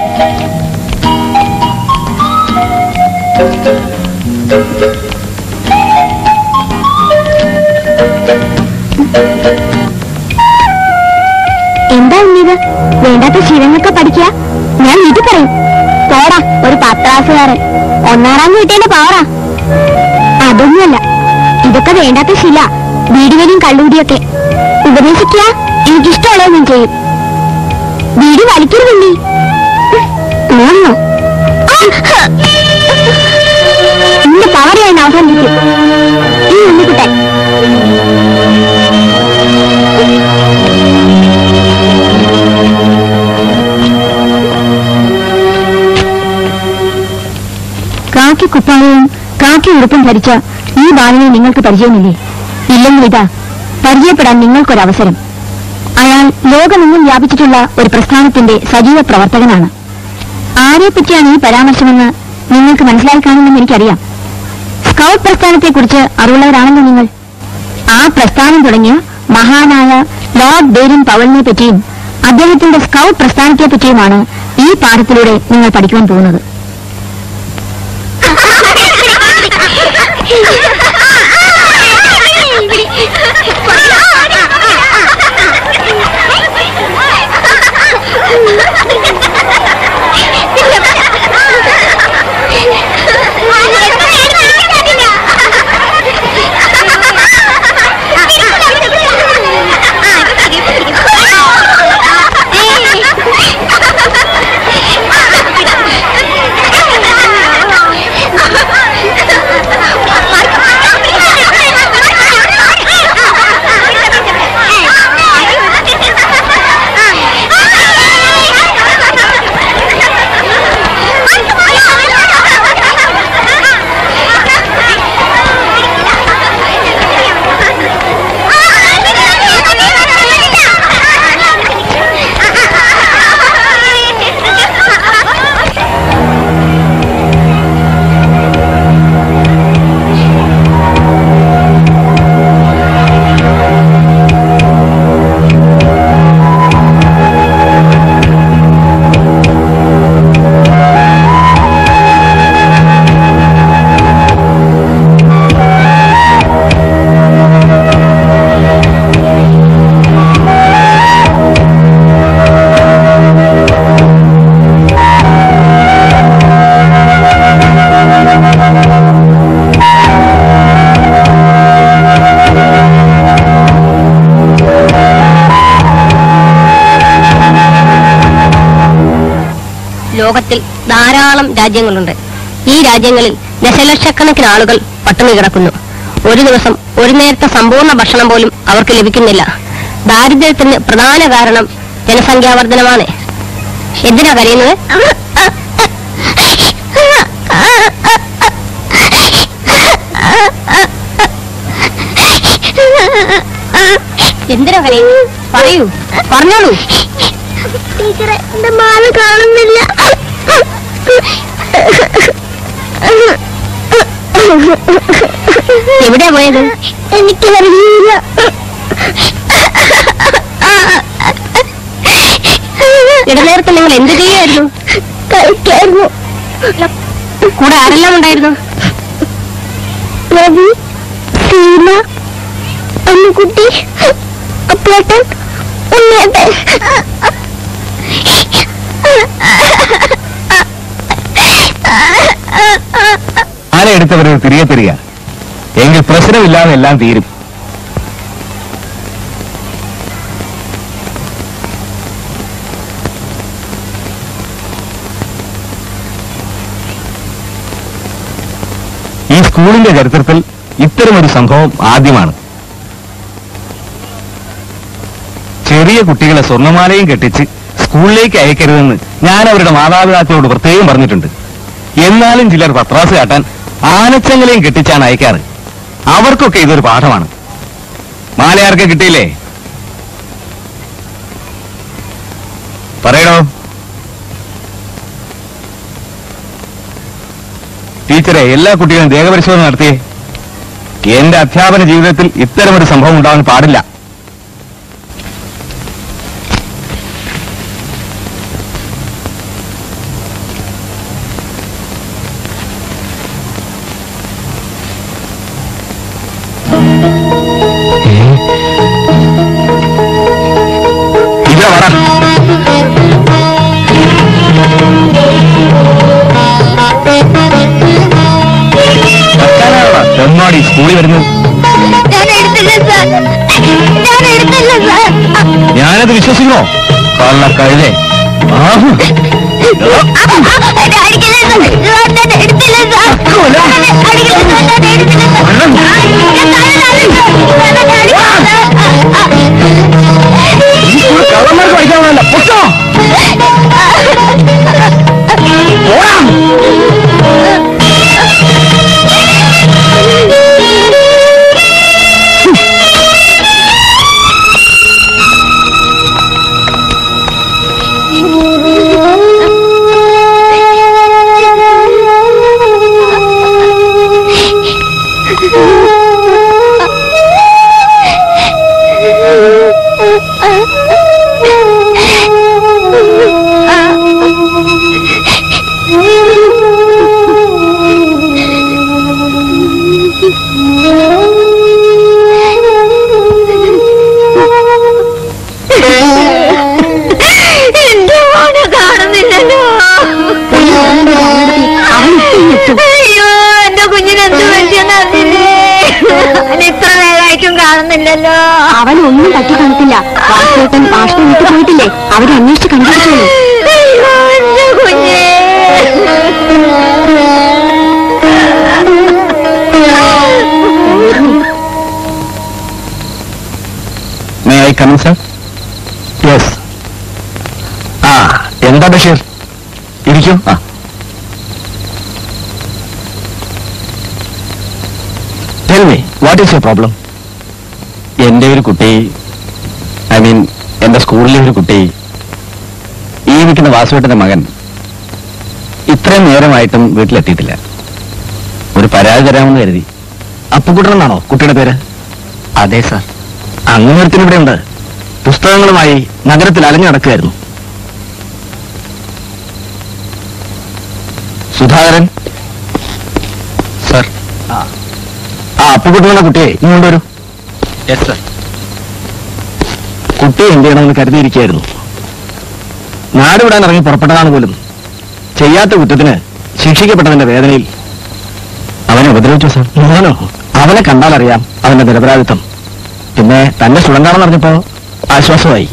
എന്താ ഉണ്ണീത്? വേണ്ടാത്ത ശീലങ്ങളൊക്കെ പഠിക്കുക. ഞാൻ വീട്ടിൽ പറയും. പോടാ ഒരു 10ാം ക്ലാസ്സുകാരൻ. 1ാം റാങ്ക് കിട്ടേണ്ട പവറാ. അതൊന്നുമല്ല, ഇതൊക്കെ വേണ്ടാത്ത ശീല. വീടുവലിയും കള്ളുകൂടിയൊക്കെ ഉപദേശിക്കുക. എനിക്കിഷ്ടമുള്ളത് ഞാൻ ചെയ്യും. വീട് വലിക്കരുതല്ലേ? ഓർമ്മോ എന്റെ പവരെയാണ് അവസാനിപ്പിക്കും ഈ ഉണ്ണിക്കുട്ടൻ. കാക്കി കുപ്പായവും കാക്കി ഉടുപ്പും ധരിച്ച ഈ ബാലനെ നിങ്ങൾക്ക് പരിചയമില്ലേ? ഇല്ലെന്നും ഇതാ പരിചയപ്പെടാൻ നിങ്ങൾക്കൊരവസരം. അയാൾ ലോകമെങ്ങും വ്യാപിച്ചിട്ടുള്ള ഒരു പ്രസ്ഥാനത്തിന്റെ സജീവ പ്രവർത്തകനാണ്. ആരെപ്പറ്റിയാണ് ഈ പരാമർശമെന്ന് നിങ്ങൾക്ക് മനസ്സിലായി കാണുമെന്ന് എനിക്കറിയാം. സ്കൗട്ട് പ്രസ്ഥാനത്തെക്കുറിച്ച് അറിവുള്ളവരാണല്ലോ നിങ്ങൾ. ആ പ്രസ്ഥാനം തുടങ്ങിയ മഹാനായ ലോർഡ് ബേരൻ പവലിനെ പറ്റിയും അദ്ദേഹത്തിന്റെ സ്കൗട്ട് പ്രസ്ഥാനത്തെ പറ്റിയുമാണ് ഈ പാഠത്തിലൂടെ നിങ്ങൾ പഠിക്കുവാൻ പോകുന്നത്. ലോകത്തിൽ ധാരാളം രാജ്യങ്ങളുണ്ട്. ഈ രാജ്യങ്ങളിൽ ദശലക്ഷക്കണക്കിന് ആളുകൾ പട്ടിണി കിടക്കുന്നു. ഒരു ദിവസം ഒരു നേരത്തെ സമ്പൂർണ്ണ ഭക്ഷണം പോലും അവർക്ക് ലഭിക്കുന്നില്ല. ദാരിദ്ര്യത്തിന് പ്രധാന കാരണം ജനസംഖ്യാവർദ്ധനമാണ്. എന്തിനാ കരയുന്നത്? എന്തിനാ കരയുന്നത്? പറയൂ, പറഞ്ഞോളൂ. ടീച്ചറെ, എന്റെ മാല കാണുന്നില്ല. എവിടെയാ പോയത്? എനിക്കറിയില്ല. ഇടനേരത്തിൽ നിങ്ങൾ എന്ത് ചെയ്യായിരുന്നു? കളിക്കായിരുന്നു. കൂടെ ആരെല്ലാം ഉണ്ടായിരുന്നു? രവി, സീന, അമ്മുക്കുട്ടി, അപ്പേട്ടൻ, ഉണ്ണേട്ടൻ. ആന എടുത്തവരൊരു തിരികെ തരിക. എങ്കിൽ പ്രശ്നമില്ലാതെ എല്ലാം തീരും. ഈ സ്കൂളിന്റെ ചരിത്രത്തിൽ ഇത്തരമൊരു സംഭവം ആദ്യമാണ്. ചെറിയ കുട്ടികളെ സ്വർണ്ണമാലയും കെട്ടിച്ച് സ്കൂളിലേക്ക് അയക്കരുതെന്ന് ഞാൻ അവരുടെ മാതാപിതാക്കളോട് പ്രത്യേകം പറഞ്ഞിട്ടുണ്ട്. എന്നാലും ചിലർ പത്രാസ് കാട്ടാൻ ആനച്ചങ്ങലയും കെട്ടിച്ചാണ് അയക്കാറ്. അവർക്കൊക്കെ ഇതൊരു പാഠമാണ്. മാലയാർക്ക് കിട്ടിയില്ലേ? പറയണോ? ടീച്ചറെ, എല്ലാ കുട്ടികളും ദേഹപരിശോധന നടത്തിയേ. എന്റെ അധ്യാപന ജീവിതത്തിൽ ഇത്തരമൊരു സംഭവം ഉണ്ടാവാൻ പാടില്ല. സ്കൂളിൽ വരുന്നത് ഞാനത് വിശ്വസിക്കണോ? കള്ള കഴുതേ. കള്ളന്മാർക്ക് പഠിക്കാമല്ല പൊട്ടോ. അവനൊന്നും പറ്റി കാണത്തില്ല. വാസുവേട്ടൻ മാഷിനെ വിട്ടു പോയിട്ടില്ലേ? അവരെ അന്വേഷിച്ച് കണ്ടുപിടിച്ചോളൂ. May I come in, sir? Yes. എന്താ ബഷീർ? ഇരിക്കൂ. Tell me, what is your problem? എന്റെ ഒരു കുട്ടി, ഐ മീൻ എന്റെ സ്കൂളിലെ ഒരു കുട്ടി, ഈ നിൽക്കുന്ന വാസുവേട്ടന്റെ മകൻ ഇത്രയും നേരമായിട്ടും വീട്ടിലെത്തിയിട്ടില്ല. ഒരു പരാതി തരാമെന്ന് കരുതി. അപ്പുകുട്ടനെന്നാണോ കുട്ടിയുടെ പേര്? അതെ സാർ. അങ്ങനെ ഒരുത്തിന് ഇവിടെ ഉണ്ട്. പുസ്തകങ്ങളുമായി നഗരത്തിൽ അലഞ്ഞു നടക്കുകയായിരുന്നു. സുധാകരൻ സാർ. അപ്പുകുട്ടനെന്ന കുട്ടിയെ ഇങ്ങോട്ട് വരൂ. Yes sir. കുട്ടി എന്ത് ചെയ്യണമെന്ന് കരുതിയിരിക്കുകയായിരുന്നു. നാട് വിടാൻ ഇറങ്ങി പുറപ്പെട്ടതാണ് പോലും. ചെയ്യാത്ത കുറ്റത്തിന് ശിക്ഷിക്കപ്പെട്ടതിന്റെ വേദനയിൽ അവനെ ഉപദ്രവിച്ചു സാർ. മോനോ? അവനെ കണ്ടാലറിയാം അവന്റെ നിരപരാധിത്വം. പിന്നെ തന്റെ സുഖം അറിഞ്ഞപ്പോ ആശ്വാസമായി.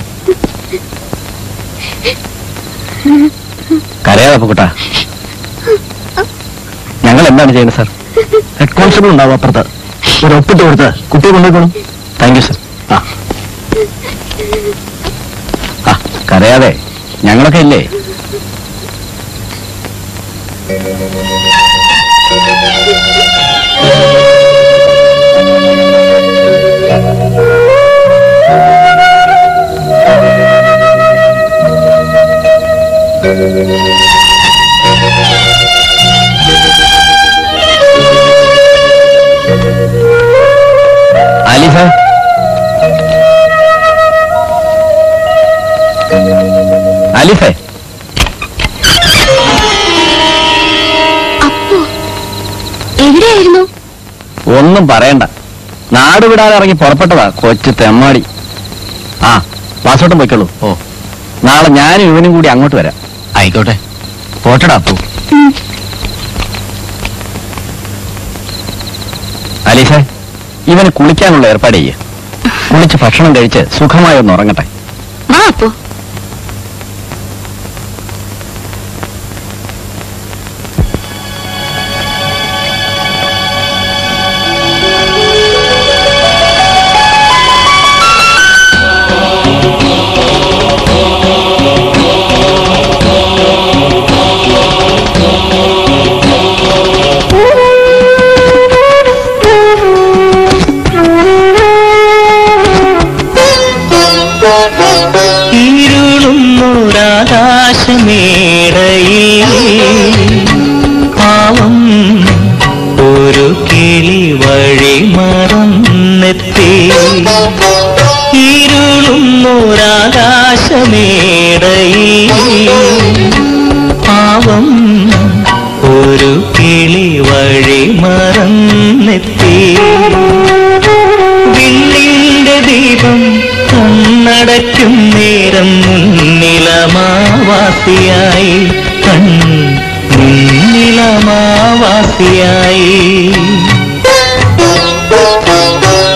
കരയാതെ അപ്പുകുട്ട. ഞങ്ങൾ എന്താണ് ചെയ്യുന്നത് സാർ? ഹെഡ് കോൺസ്റ്റബിൾ ഉണ്ടാവും അപ്പുറത്ത്. ഒരു ഒപ്പിട്ട് കൊടുത്ത് കുട്ടിയെ കൊണ്ടുപോയിക്കോളും. Thank you sir. കരയാതെ, ഞങ്ങളൊക്കെ ഇല്ലേ? ആലിഫ, ആലിഫേ. എവിടെയായിരുന്നു? ഒന്നും പറയണ്ട. നാട് വിടാതെ ഇറങ്ങി പുറപ്പെട്ടതാ കൊച്ചു തെമ്മാടി. വാസോട്ടം പോയിക്കോളൂ. നാളെ ഞാനും ഇവനും കൂടി അങ്ങോട്ട് വരാം. ആയിക്കോട്ടെ. പോട്ടടാ അപ്പു. അലീസേ, ഇവന് കുളിക്കാനുള്ള ഏർപ്പാട് ചെയ്യ്. കുളിച്ച് ഭക്ഷണം കഴിച്ച് സുഖമായി ഒന്ന് ഉറങ്ങട്ടെ. അപ്പോ പാവം ഒരു കിളി വഴി മറന്നെത്തി. ഇരുളുന്നൊരാകാശമേടയിൽ പാവം ഒരു കിളി വഴി മറന്നെത്തി. വിണ്ണിന്റെ ദീപം കണ്ണടയ്ക്കും നേരം മുന്നിലമാവാസിയായി മുന്നിലമാവാസിയായി.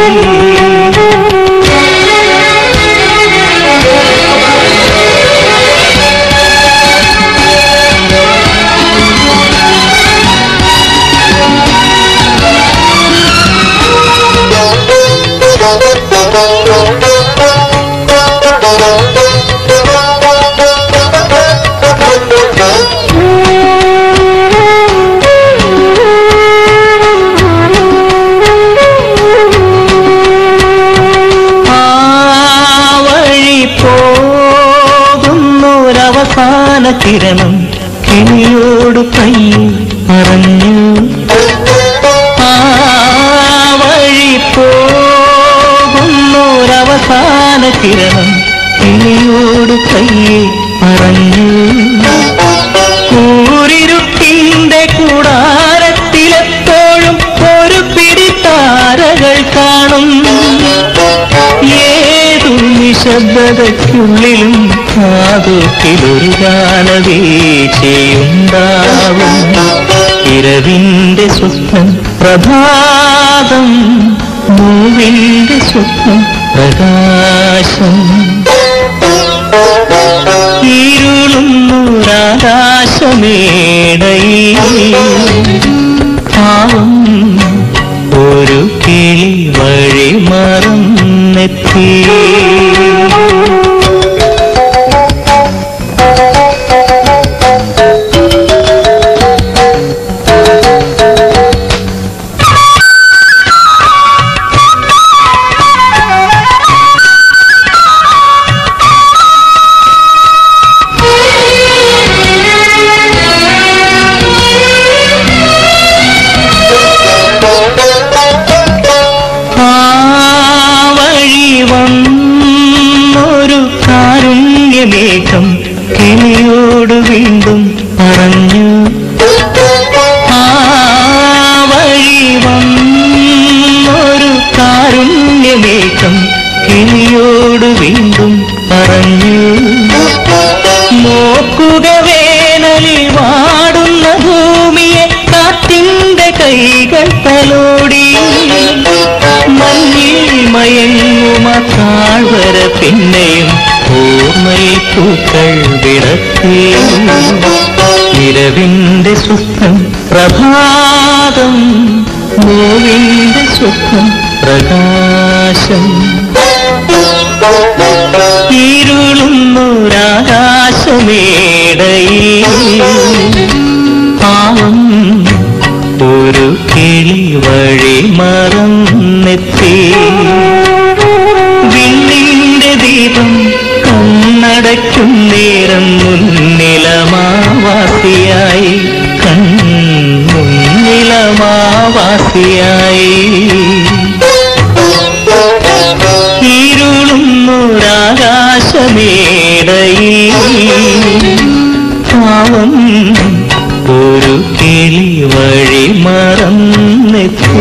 കിരണം കിളിയോട് പയ്യെ പറഞ്ഞു ആ വഴി പോകുന്നൊരവസാന കിരണം കിളിയോട് പയ്യെ പറഞ്ഞു കൂരിരുട്ടിന്റെ കൂടാരത്തിലെപ്പോഴും ഒരു പിടിത്താരകൾ കാണും ഏതു നിശബ്ദതയ്ക്കുള്ളിലും കാതുക്കിലൊരു ഗാനവീചിയുണ്ടാവും ഇരവിന്റെ സ്വപ്നം പ്രഭാതം മൂവിന്റെ സ്വപ്നം പ്രകാശം ഇരുളുന്നൊരാകാശമേടയിൽ പാവം ഒരു കിളി വഴി മറന്നെത്തി കിളിയോട് വീണ്ടും പറഞ്ഞു ആ വഴി വന്നൊരു കാരുണ്യമേഘം കിളിയോട് വീണ്ടും പറഞ്ഞു നോക്കുക വേനലിൽ വാടുന്ന ഭൂമിയെ കാറ്റിന്റെ കൈകൾ തലോടി മഞ്ഞിൽ മയങ്ങുമ താഴ്വര പിന്നെയും ഓർമ്മയിൽ പൂക്കൾ വിടത്തി ഇരവിന്റെ സ്വപ്നം പ്രഭാതം നോവിന്റെ സ്വപ്നം പ്രകാശം ഇരുളുന്നൊരാകാശമേടയിൽ പാവം ഒരു കിളി വഴി മറന്നെത്തി വിണ്ണിന്റെ ദീപം കണ്ണടയ്ക്കും നേരം മുന്നിലമാവാസിയായി മുന്നിലമാവാസിയായി ഇരുളുന്നൊരാകാശമേടയിൽ പാവം ഒരു കിളി വഴി മറന്നെത്തി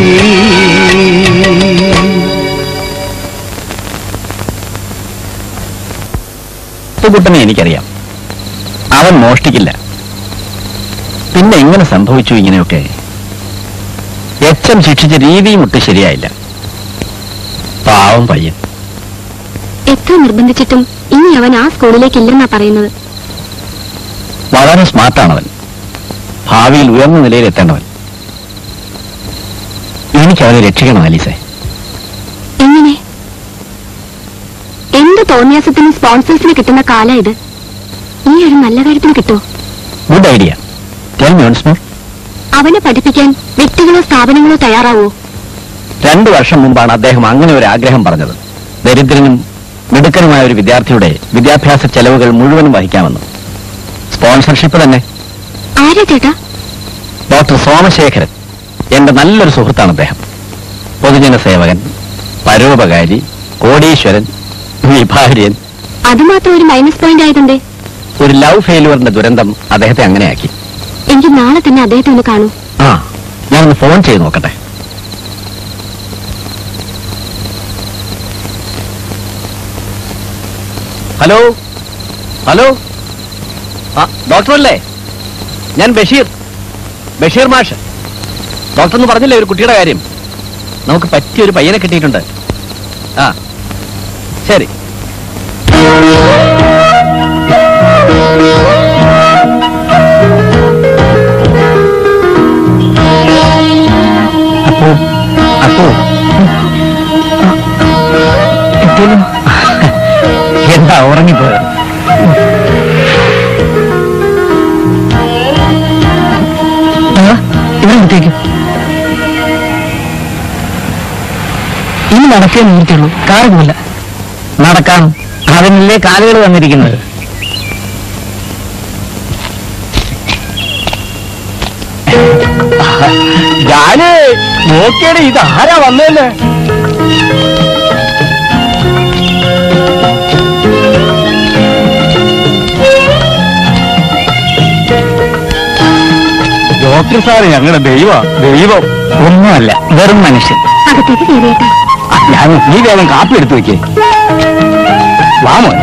കുട്ടനെ എനിക്കറിയാം. അവൻ മോഷ്ടിക്കില്ല. പിന്നെ എങ്ങനെ സംഭവിച്ചു ഇങ്ങനെയൊക്കെ? എച്ചം ശിക്ഷിച്ച രീതിയും ഒട്ടും ശരിയായില്ല. പാവം പയ്യൻ. എത്ര നിർബന്ധിച്ചിട്ടും ഇനി അവൻ ആ സ്കൂളിലേക്കില്ലെന്നാ പറയുന്നത്. വളരെ സ്മാർട്ടാണവൻ. ഭാവിയിൽ ഉയർന്ന നിലയിൽ എത്തേണ്ടവൻ. എനിക്കവനെ രക്ഷിക്കണം ആലീസെ. എങ്ങനെ? എന്ത് തോന്നിയാസത്തിന് സ്പോൺസേഴ്സിന് കിട്ടുന്ന കാലം ഇത്. ഈ ഒരു നല്ല കാര്യത്തിന് കിട്ടുമോ? Good idea. Tell me once more. അവനെ പഠിപ്പിക്കാൻ വ്യക്തികളോ സ്ഥാപനങ്ങളോ തയ്യാറാവോ? 2 വർഷം മുമ്പാണ് അദ്ദേഹം അങ്ങനെ ഒരു ആഗ്രഹം പറഞ്ഞത്. ദരിദ്രനും മിടുക്കനുമായ ഒരു വിദ്യാർത്ഥിയുടെ വിദ്യാഭ്യാസ ചെലവുകൾ മുഴുവനും വഹിക്കാമെന്ന്. സ്പോൺസർഷിപ്പ് തന്നെ. ആരാ ചേട്ടാ? ഡോക്ടർ സോമശേഖരൻ. എന്റെ നല്ലൊരു സുഹൃത്താണ് അദ്ദേഹം. പൊതുജന സേവകൻ, പരോപകാരി, കോടീശ്വരൻ, വിഭാര്യൻ. അത് മാത്രം ഒരു മൈനസ് പോയിന്റ് ആയതുണ്ടേ. ഒരു ലവ് ഫെയിലുവറിന്റെ ദുരന്തം അദ്ദേഹത്തെ അങ്ങനെയാക്കി. എനിക്ക് നാളെ തന്നെ അദ്ദേഹത്തെ ഒന്ന് കാണൂ. ആ, ഞാനൊന്ന് ഫോൺ ചെയ്ത് നോക്കട്ടെ. ഹലോ ഹലോ, ആ ഡോക്ടറല്ലേ? ഞാൻ ബഷീർ മാഷ്. ഡോക്ടർ എന്ന് പറഞ്ഞില്ലേ ഒരു കുട്ടിയുടെ കാര്യം? നമുക്ക് പറ്റിയൊരു പയ്യനെ കിട്ടിയിട്ടുണ്ട്. ആ ശരി. അപ്പോ എന്താ ഉറങ്ങിപ്പോയത്? ഇവിടെ എടുത്തേക്കും. ഇനി നടക്കേ നിർത്തിയുള്ളൂ, കാറുമില്ല. നടക്കാം, അതിനല്ലേ കാലുകൾ വന്നിരിക്കുന്നത്. ഞാന് നോക്കിയാണ് ഇത് ആരാ വന്നേന്ന്. ഡോക്ടർ സാറ് ഞങ്ങളുടെ ദൈവം ഒന്നുമല്ല, വെറും മനുഷ്യൻ. അകത്തേക്ക് കയറിയേട്ടാ. ഞാൻ നീ വേഗം കാപ്പി എടുത്തു വെക്കേ. വാ മോനെ.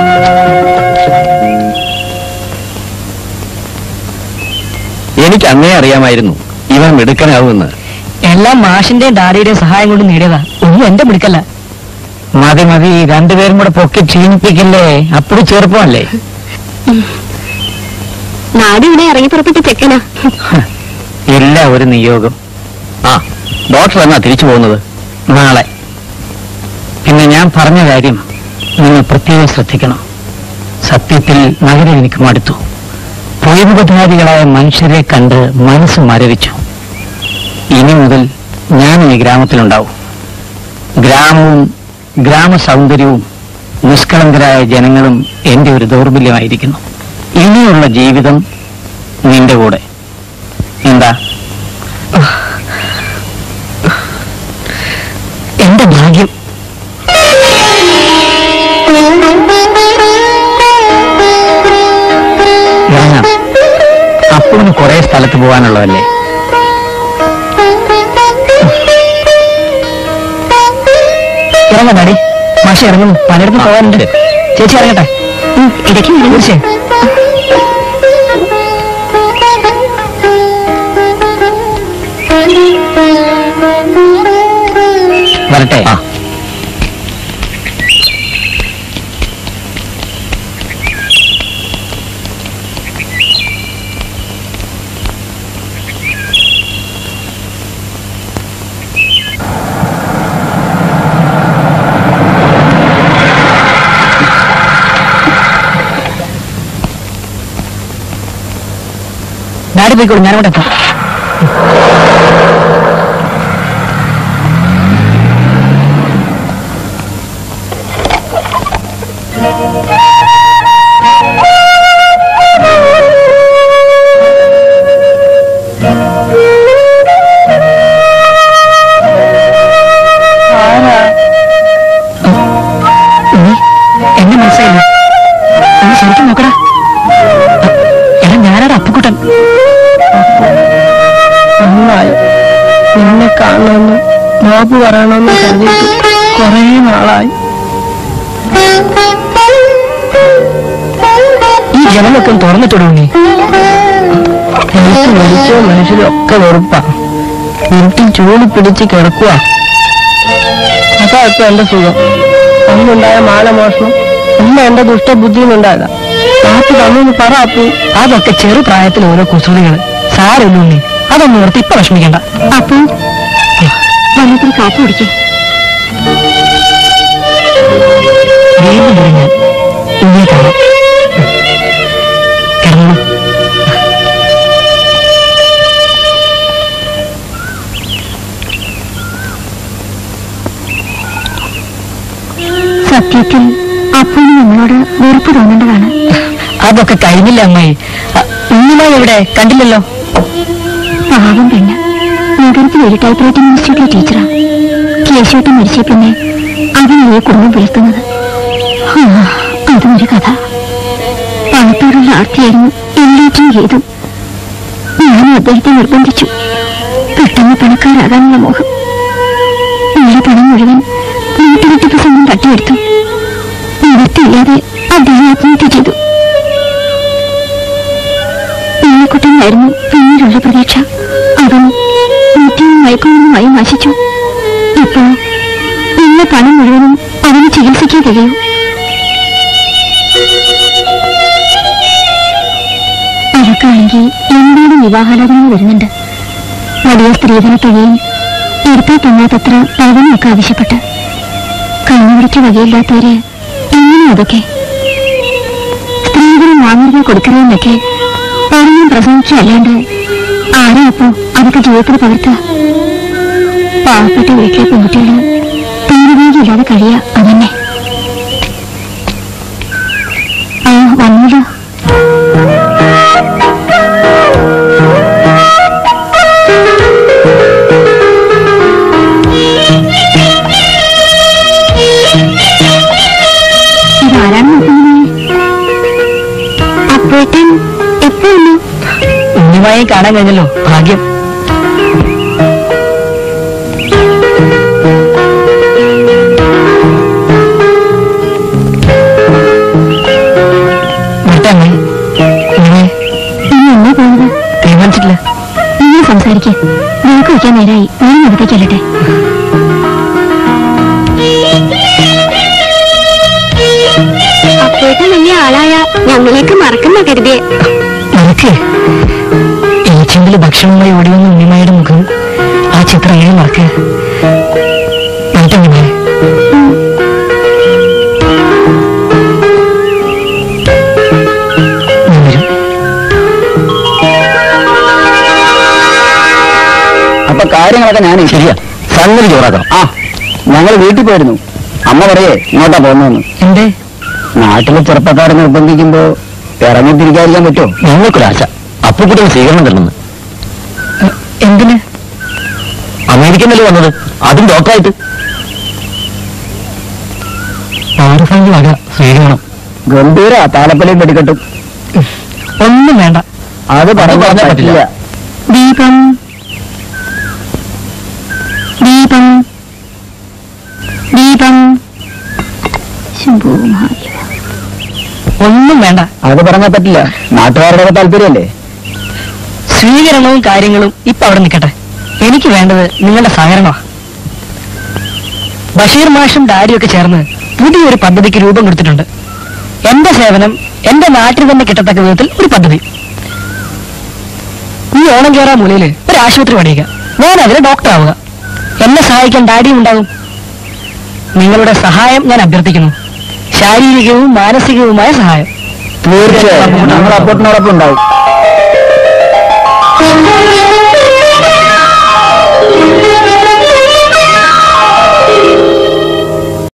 എനിക്ക് അന്നേ അറിയാമായിരുന്നു ഇവൻ മിടുക്കനാവുമെന്ന്. എല്ലാം മാഷിന്റെയും ഡാഡിയുടെയും സഹായം കൊണ്ട് നേടിയതാ, ഒന്നും എന്റെ മിടുക്കല്ല. മതി രണ്ടുപേരും കൂടെ പൊക്കി ക്ഷീണിപ്പിക്കില്ലേ, അപ്പടി ചെറുപ്പമല്ലേ. നാട് ഇവിടെ ഇറങ്ങി പുറപ്പെട്ട ചെക്കനാ. ഇല്ല ഒരു നിയോഗം. ആ ഡോക്ടർ എന്നാ തിരിച്ചു പോകുന്നത്? നാളെ. പിന്നെ ഞാൻ പറഞ്ഞ കാര്യം നിങ്ങൾ പ്രത്യേകം ശ്രദ്ധിക്കണം. സത്യത്തിൽ നഗരം എനിക്ക് മടുത്തു. പൊയ്മുഖധാരികളായ മനുഷ്യരെ കണ്ട് മനസ്സ് മരവിച്ചു. ഇനി മുതൽ ഞാൻ ഈ ഗ്രാമത്തിലുണ്ടാവും. ഗ്രാമവും ഗ്രാമ സൗന്ദര്യവും നിഷ്കളങ്കരായ ജനങ്ങളും എന്റെ ഒരു ദൗർബല്യമായിരിക്കുന്നു. ഇനിയുള്ള ജീവിതം നിന്റെ കൂടെ. എന്താ? എന്റെ ഭാഗ്യം. ഇറങ്ങാം. അപ്പൂന് കുറെ സ്ഥലത്ത് പോകാനുള്ളതല്ലേ. ഇറങ്ങാടി, മാഷി ഇറങ്ങുന്നു. പലയിടത്തും പോകാനുണ്ട്. ചേച്ചി ഇറങ്ങട്ടെ. ഇടയ്ക്ക് തീർച്ചയായും. വരട്ടെ. ഡാഡി പോയിക്കോളൂ, ഞാനിവിടെ എത്താം. എന്നെ മനസ്സിലായില്ല. ഒന്ന് ശരിക്കും നോക്കടാ. എടാ ഞാനാടാ അപ്പുക്കുട്ടൻ. നന്നായി നിന്നെ കാണണമെന്ന് ബാബു പറയണമെന്ന് കരുതിയിട്ട് കുറേ നാളായി. ഈ ജനമൊക്കെ തുറന്നിട്ടുടങ്ങി. എനിക്ക് മരിച്ചോ മനുഷ്യരും ഒക്കെ വെറുപ്പാ. വീട്ടിൽ ചൂട് പിടിച്ച് കിടക്കുക. അതാ ഇപ്പൊ എന്റെ സുഖം. അന്നുണ്ടായ മാനമോഷണം എല്ലാം എന്റെ ദുഷ്ടബുദ്ധിയിലുണ്ടായതാ. കാത്തു തന്നു പറ അപ്പു. അതൊക്കെ ചെറുപ്രായത്തിൽ ഓരോ കുസൃതികള്. സാരമില്ലുണ്ണി, അതൊന്നും ഓർത്ത് ഇപ്പൊ വിഷമിക്കണ്ട. അപ്പു വന്നത്തിൽ കാപ്പി കുടിക്കേ. വീണ്ടും വരും ഞാൻ. ഇനി കാണാം. കിടന്നു. സത്യത്തിൽ അപ്പുവിന് നമ്മളോട് വെറുപ്പ് തോന്നേണ്ടതാണ്. അതൊക്കെ കഴിഞ്ഞില്ല അമ്മായി. ഉണ്ണിമായി എവിടെ? കണ്ടില്ലല്ലോ. പാവം പെണ്ണ് നഗരത്തിൽ ഒരു ടൈപ്പ് റൈറ്റിംഗ് ഇൻസ്റ്റിറ്റ്യൂട്ടിലെ ടീച്ചറാ. കേശവട്ടം മരിച്ച പിന്നെ അവനെ കുടുംബം പുലർത്തുന്നത്. അതും ഒരു കഥ. പണത്തോടുള്ള ആർത്തിയായിരുന്നു എല്ലാറ്റും ചെയ്തു. ഞാനും അദ്ദേഹത്തെ നിർബന്ധിച്ചു. പെട്ടെന്ന് പണക്കാരാകാനുള്ള മോഹം. ഉള്ള പണം മുഴുവൻ വീട്ടുകെട്ടിപ്പ് സംഘം തട്ടിയെടുത്തു. നിവൃത്തിയില്ലാതെ അദ്ദേഹം ആത്മഹത്യ ചെയ്തു. ഉണ്ണിക്കുട്ടനായിരുന്നു പിന്നീടുള്ള പ്രതീക്ഷ. അവൻ നിത്യവും മയക്കുമരുന്നുമായി നശിച്ചു. കിട്ടുന്ന പണം മുഴുവനും അവന് ചികിത്സയ്ക്ക് കഴിയൂ. അവക്കാണെങ്കിൽ എന്താണ് വിവാഹാലോചന വരുന്നുണ്ട്. വലിയ സ്ത്രീധന തുകയും എടുത്താൽ തന്നാത്തത്ര പവനൊക്കെ ആവശ്യപ്പെട്ട് കണ്ണുപിടിക്ക് വകയില്ലാത്തവര് എങ്ങനെ അതൊക്കെ സ്ത്രീധനം വാങ്ങരുത് കൊടുക്കരുതെന്നൊക്കെ പറഞ്ഞു പ്രസംഗിച്ചല്ലാണ്ട് ആരാ അപ്പോ അതൊക്കെ ജീവിതത്തിൽ പകർത്തുക? പാവപ്പെട്ട വീട്ടിലെ പെൺകുട്ടികള് തീരുവയില്ലാതെ കഴിയുക അതന്നെ. ആ വന്നല്ലോ. ഇതാരാണ് നോക്കുന്നത്? അപ്പോഴത്തേൻ എപ്പോ വന്നു? ഉണ്ണിമായി കാണാൻ കഴിഞ്ഞല്ലോ, ഭാഗ്യം. തീരുമാനിച്ചിട്ടില്ല. നിങ്ങൾ സംസാരിക്കേ. നിനക്ക് വയ്ക്കാൻ നേരായി. ഞാൻ നടത്തിക്കല്ലട്ടെ. അപ്പോഴത്തെ വലിയ ആളായ ഞങ്ങളേക്ക് മറക്കുന്ന കരുതിയേ. എനിക്ക് ഈ ചെമ്പില് ഭക്ഷണമായി ഓടി വന്ന ഉണ്ണിമായുടെ മുഖം, ആ ചിത്രം എങ്ങനെ മറക്കുക? ഉണ്ണിമേ അപ്പൊ കാര്യങ്ങളൊക്കെ ഞാൻ ശരിയാ, സംഗതി ചോറാക്കണം. ആ ഞങ്ങൾ വീട്ടിൽ പോയിരുന്നു. അമ്മ പറയേ ഇങ്ങോട്ടാ പോകുന്നതെന്ന്. എന്തേ? നാട്ടിലെ ചെറുപ്പക്കാരെ നിർബന്ധിക്കുമ്പോ ഇറങ്ങിത്തിരിക്കാതിരിക്കാൻ പറ്റുമോ? ഞങ്ങൾക്കൊരാശ അപ്പുക്കുട്ടിന് സ്വീകരണം തരണമെന്ന്. എന്തിന്? അമേരിക്കനല്ലേ വന്നത്, അതും ഡോക്ടറായിട്ട്. പൗരസംഖ്യ വക സ്വീകരണം ഗംഭീര താലപ്പലയും വെടിക്കെട്ടും. ഒന്നും വേണ്ട. അത് പറഞ്ഞാൽ പറ്റില്ല. ദീപം ദീപം ദീപം ശംഭോ മഹാദേവ. ഒന്നും വേണ്ട. അത് പറഞ്ഞാൽ പറ്റില്ല. നാട്ടുകാരുടെ താല്പര്യമല്ലേ. സ്വീകരണവും കാര്യങ്ങളും ഇപ്പൊ അവിടെ നിൽക്കട്ടെ. എനിക്ക് വേണ്ടത് നിങ്ങളുടെ സഹകരണമാണ്. ബഷീർ മാഷും ഡാഡിയൊക്കെ ചേർന്ന് പുതിയൊരു പദ്ധതിക്ക് രൂപം കൊടുത്തിട്ടുണ്ട്. എന്റെ സേവനം എന്റെ നാട്ടിൽ തന്നെ കിട്ടത്തക്ക വിധത്തിൽ ഒരു പദ്ധതി. ഈ ഓണം കേറാ മൂലയില് ഒരു ആശുപത്രി പണിയുക, ഞാൻ അതിന് ഡോക്ടറാവുക. എന്നെ സഹായിക്കാൻ ഡാഡിയും ഉണ്ടാകും. നിങ്ങളുടെ സഹായം ഞാൻ അഭ്യർത്ഥിക്കുന്നു. ശാരീരികവും മാനസികവുമായ സഹായം. തീർച്ചയായും ഞങ്ങൾ അപ്പോട്ടിനോടൊപ്പം ഉണ്ടാവും.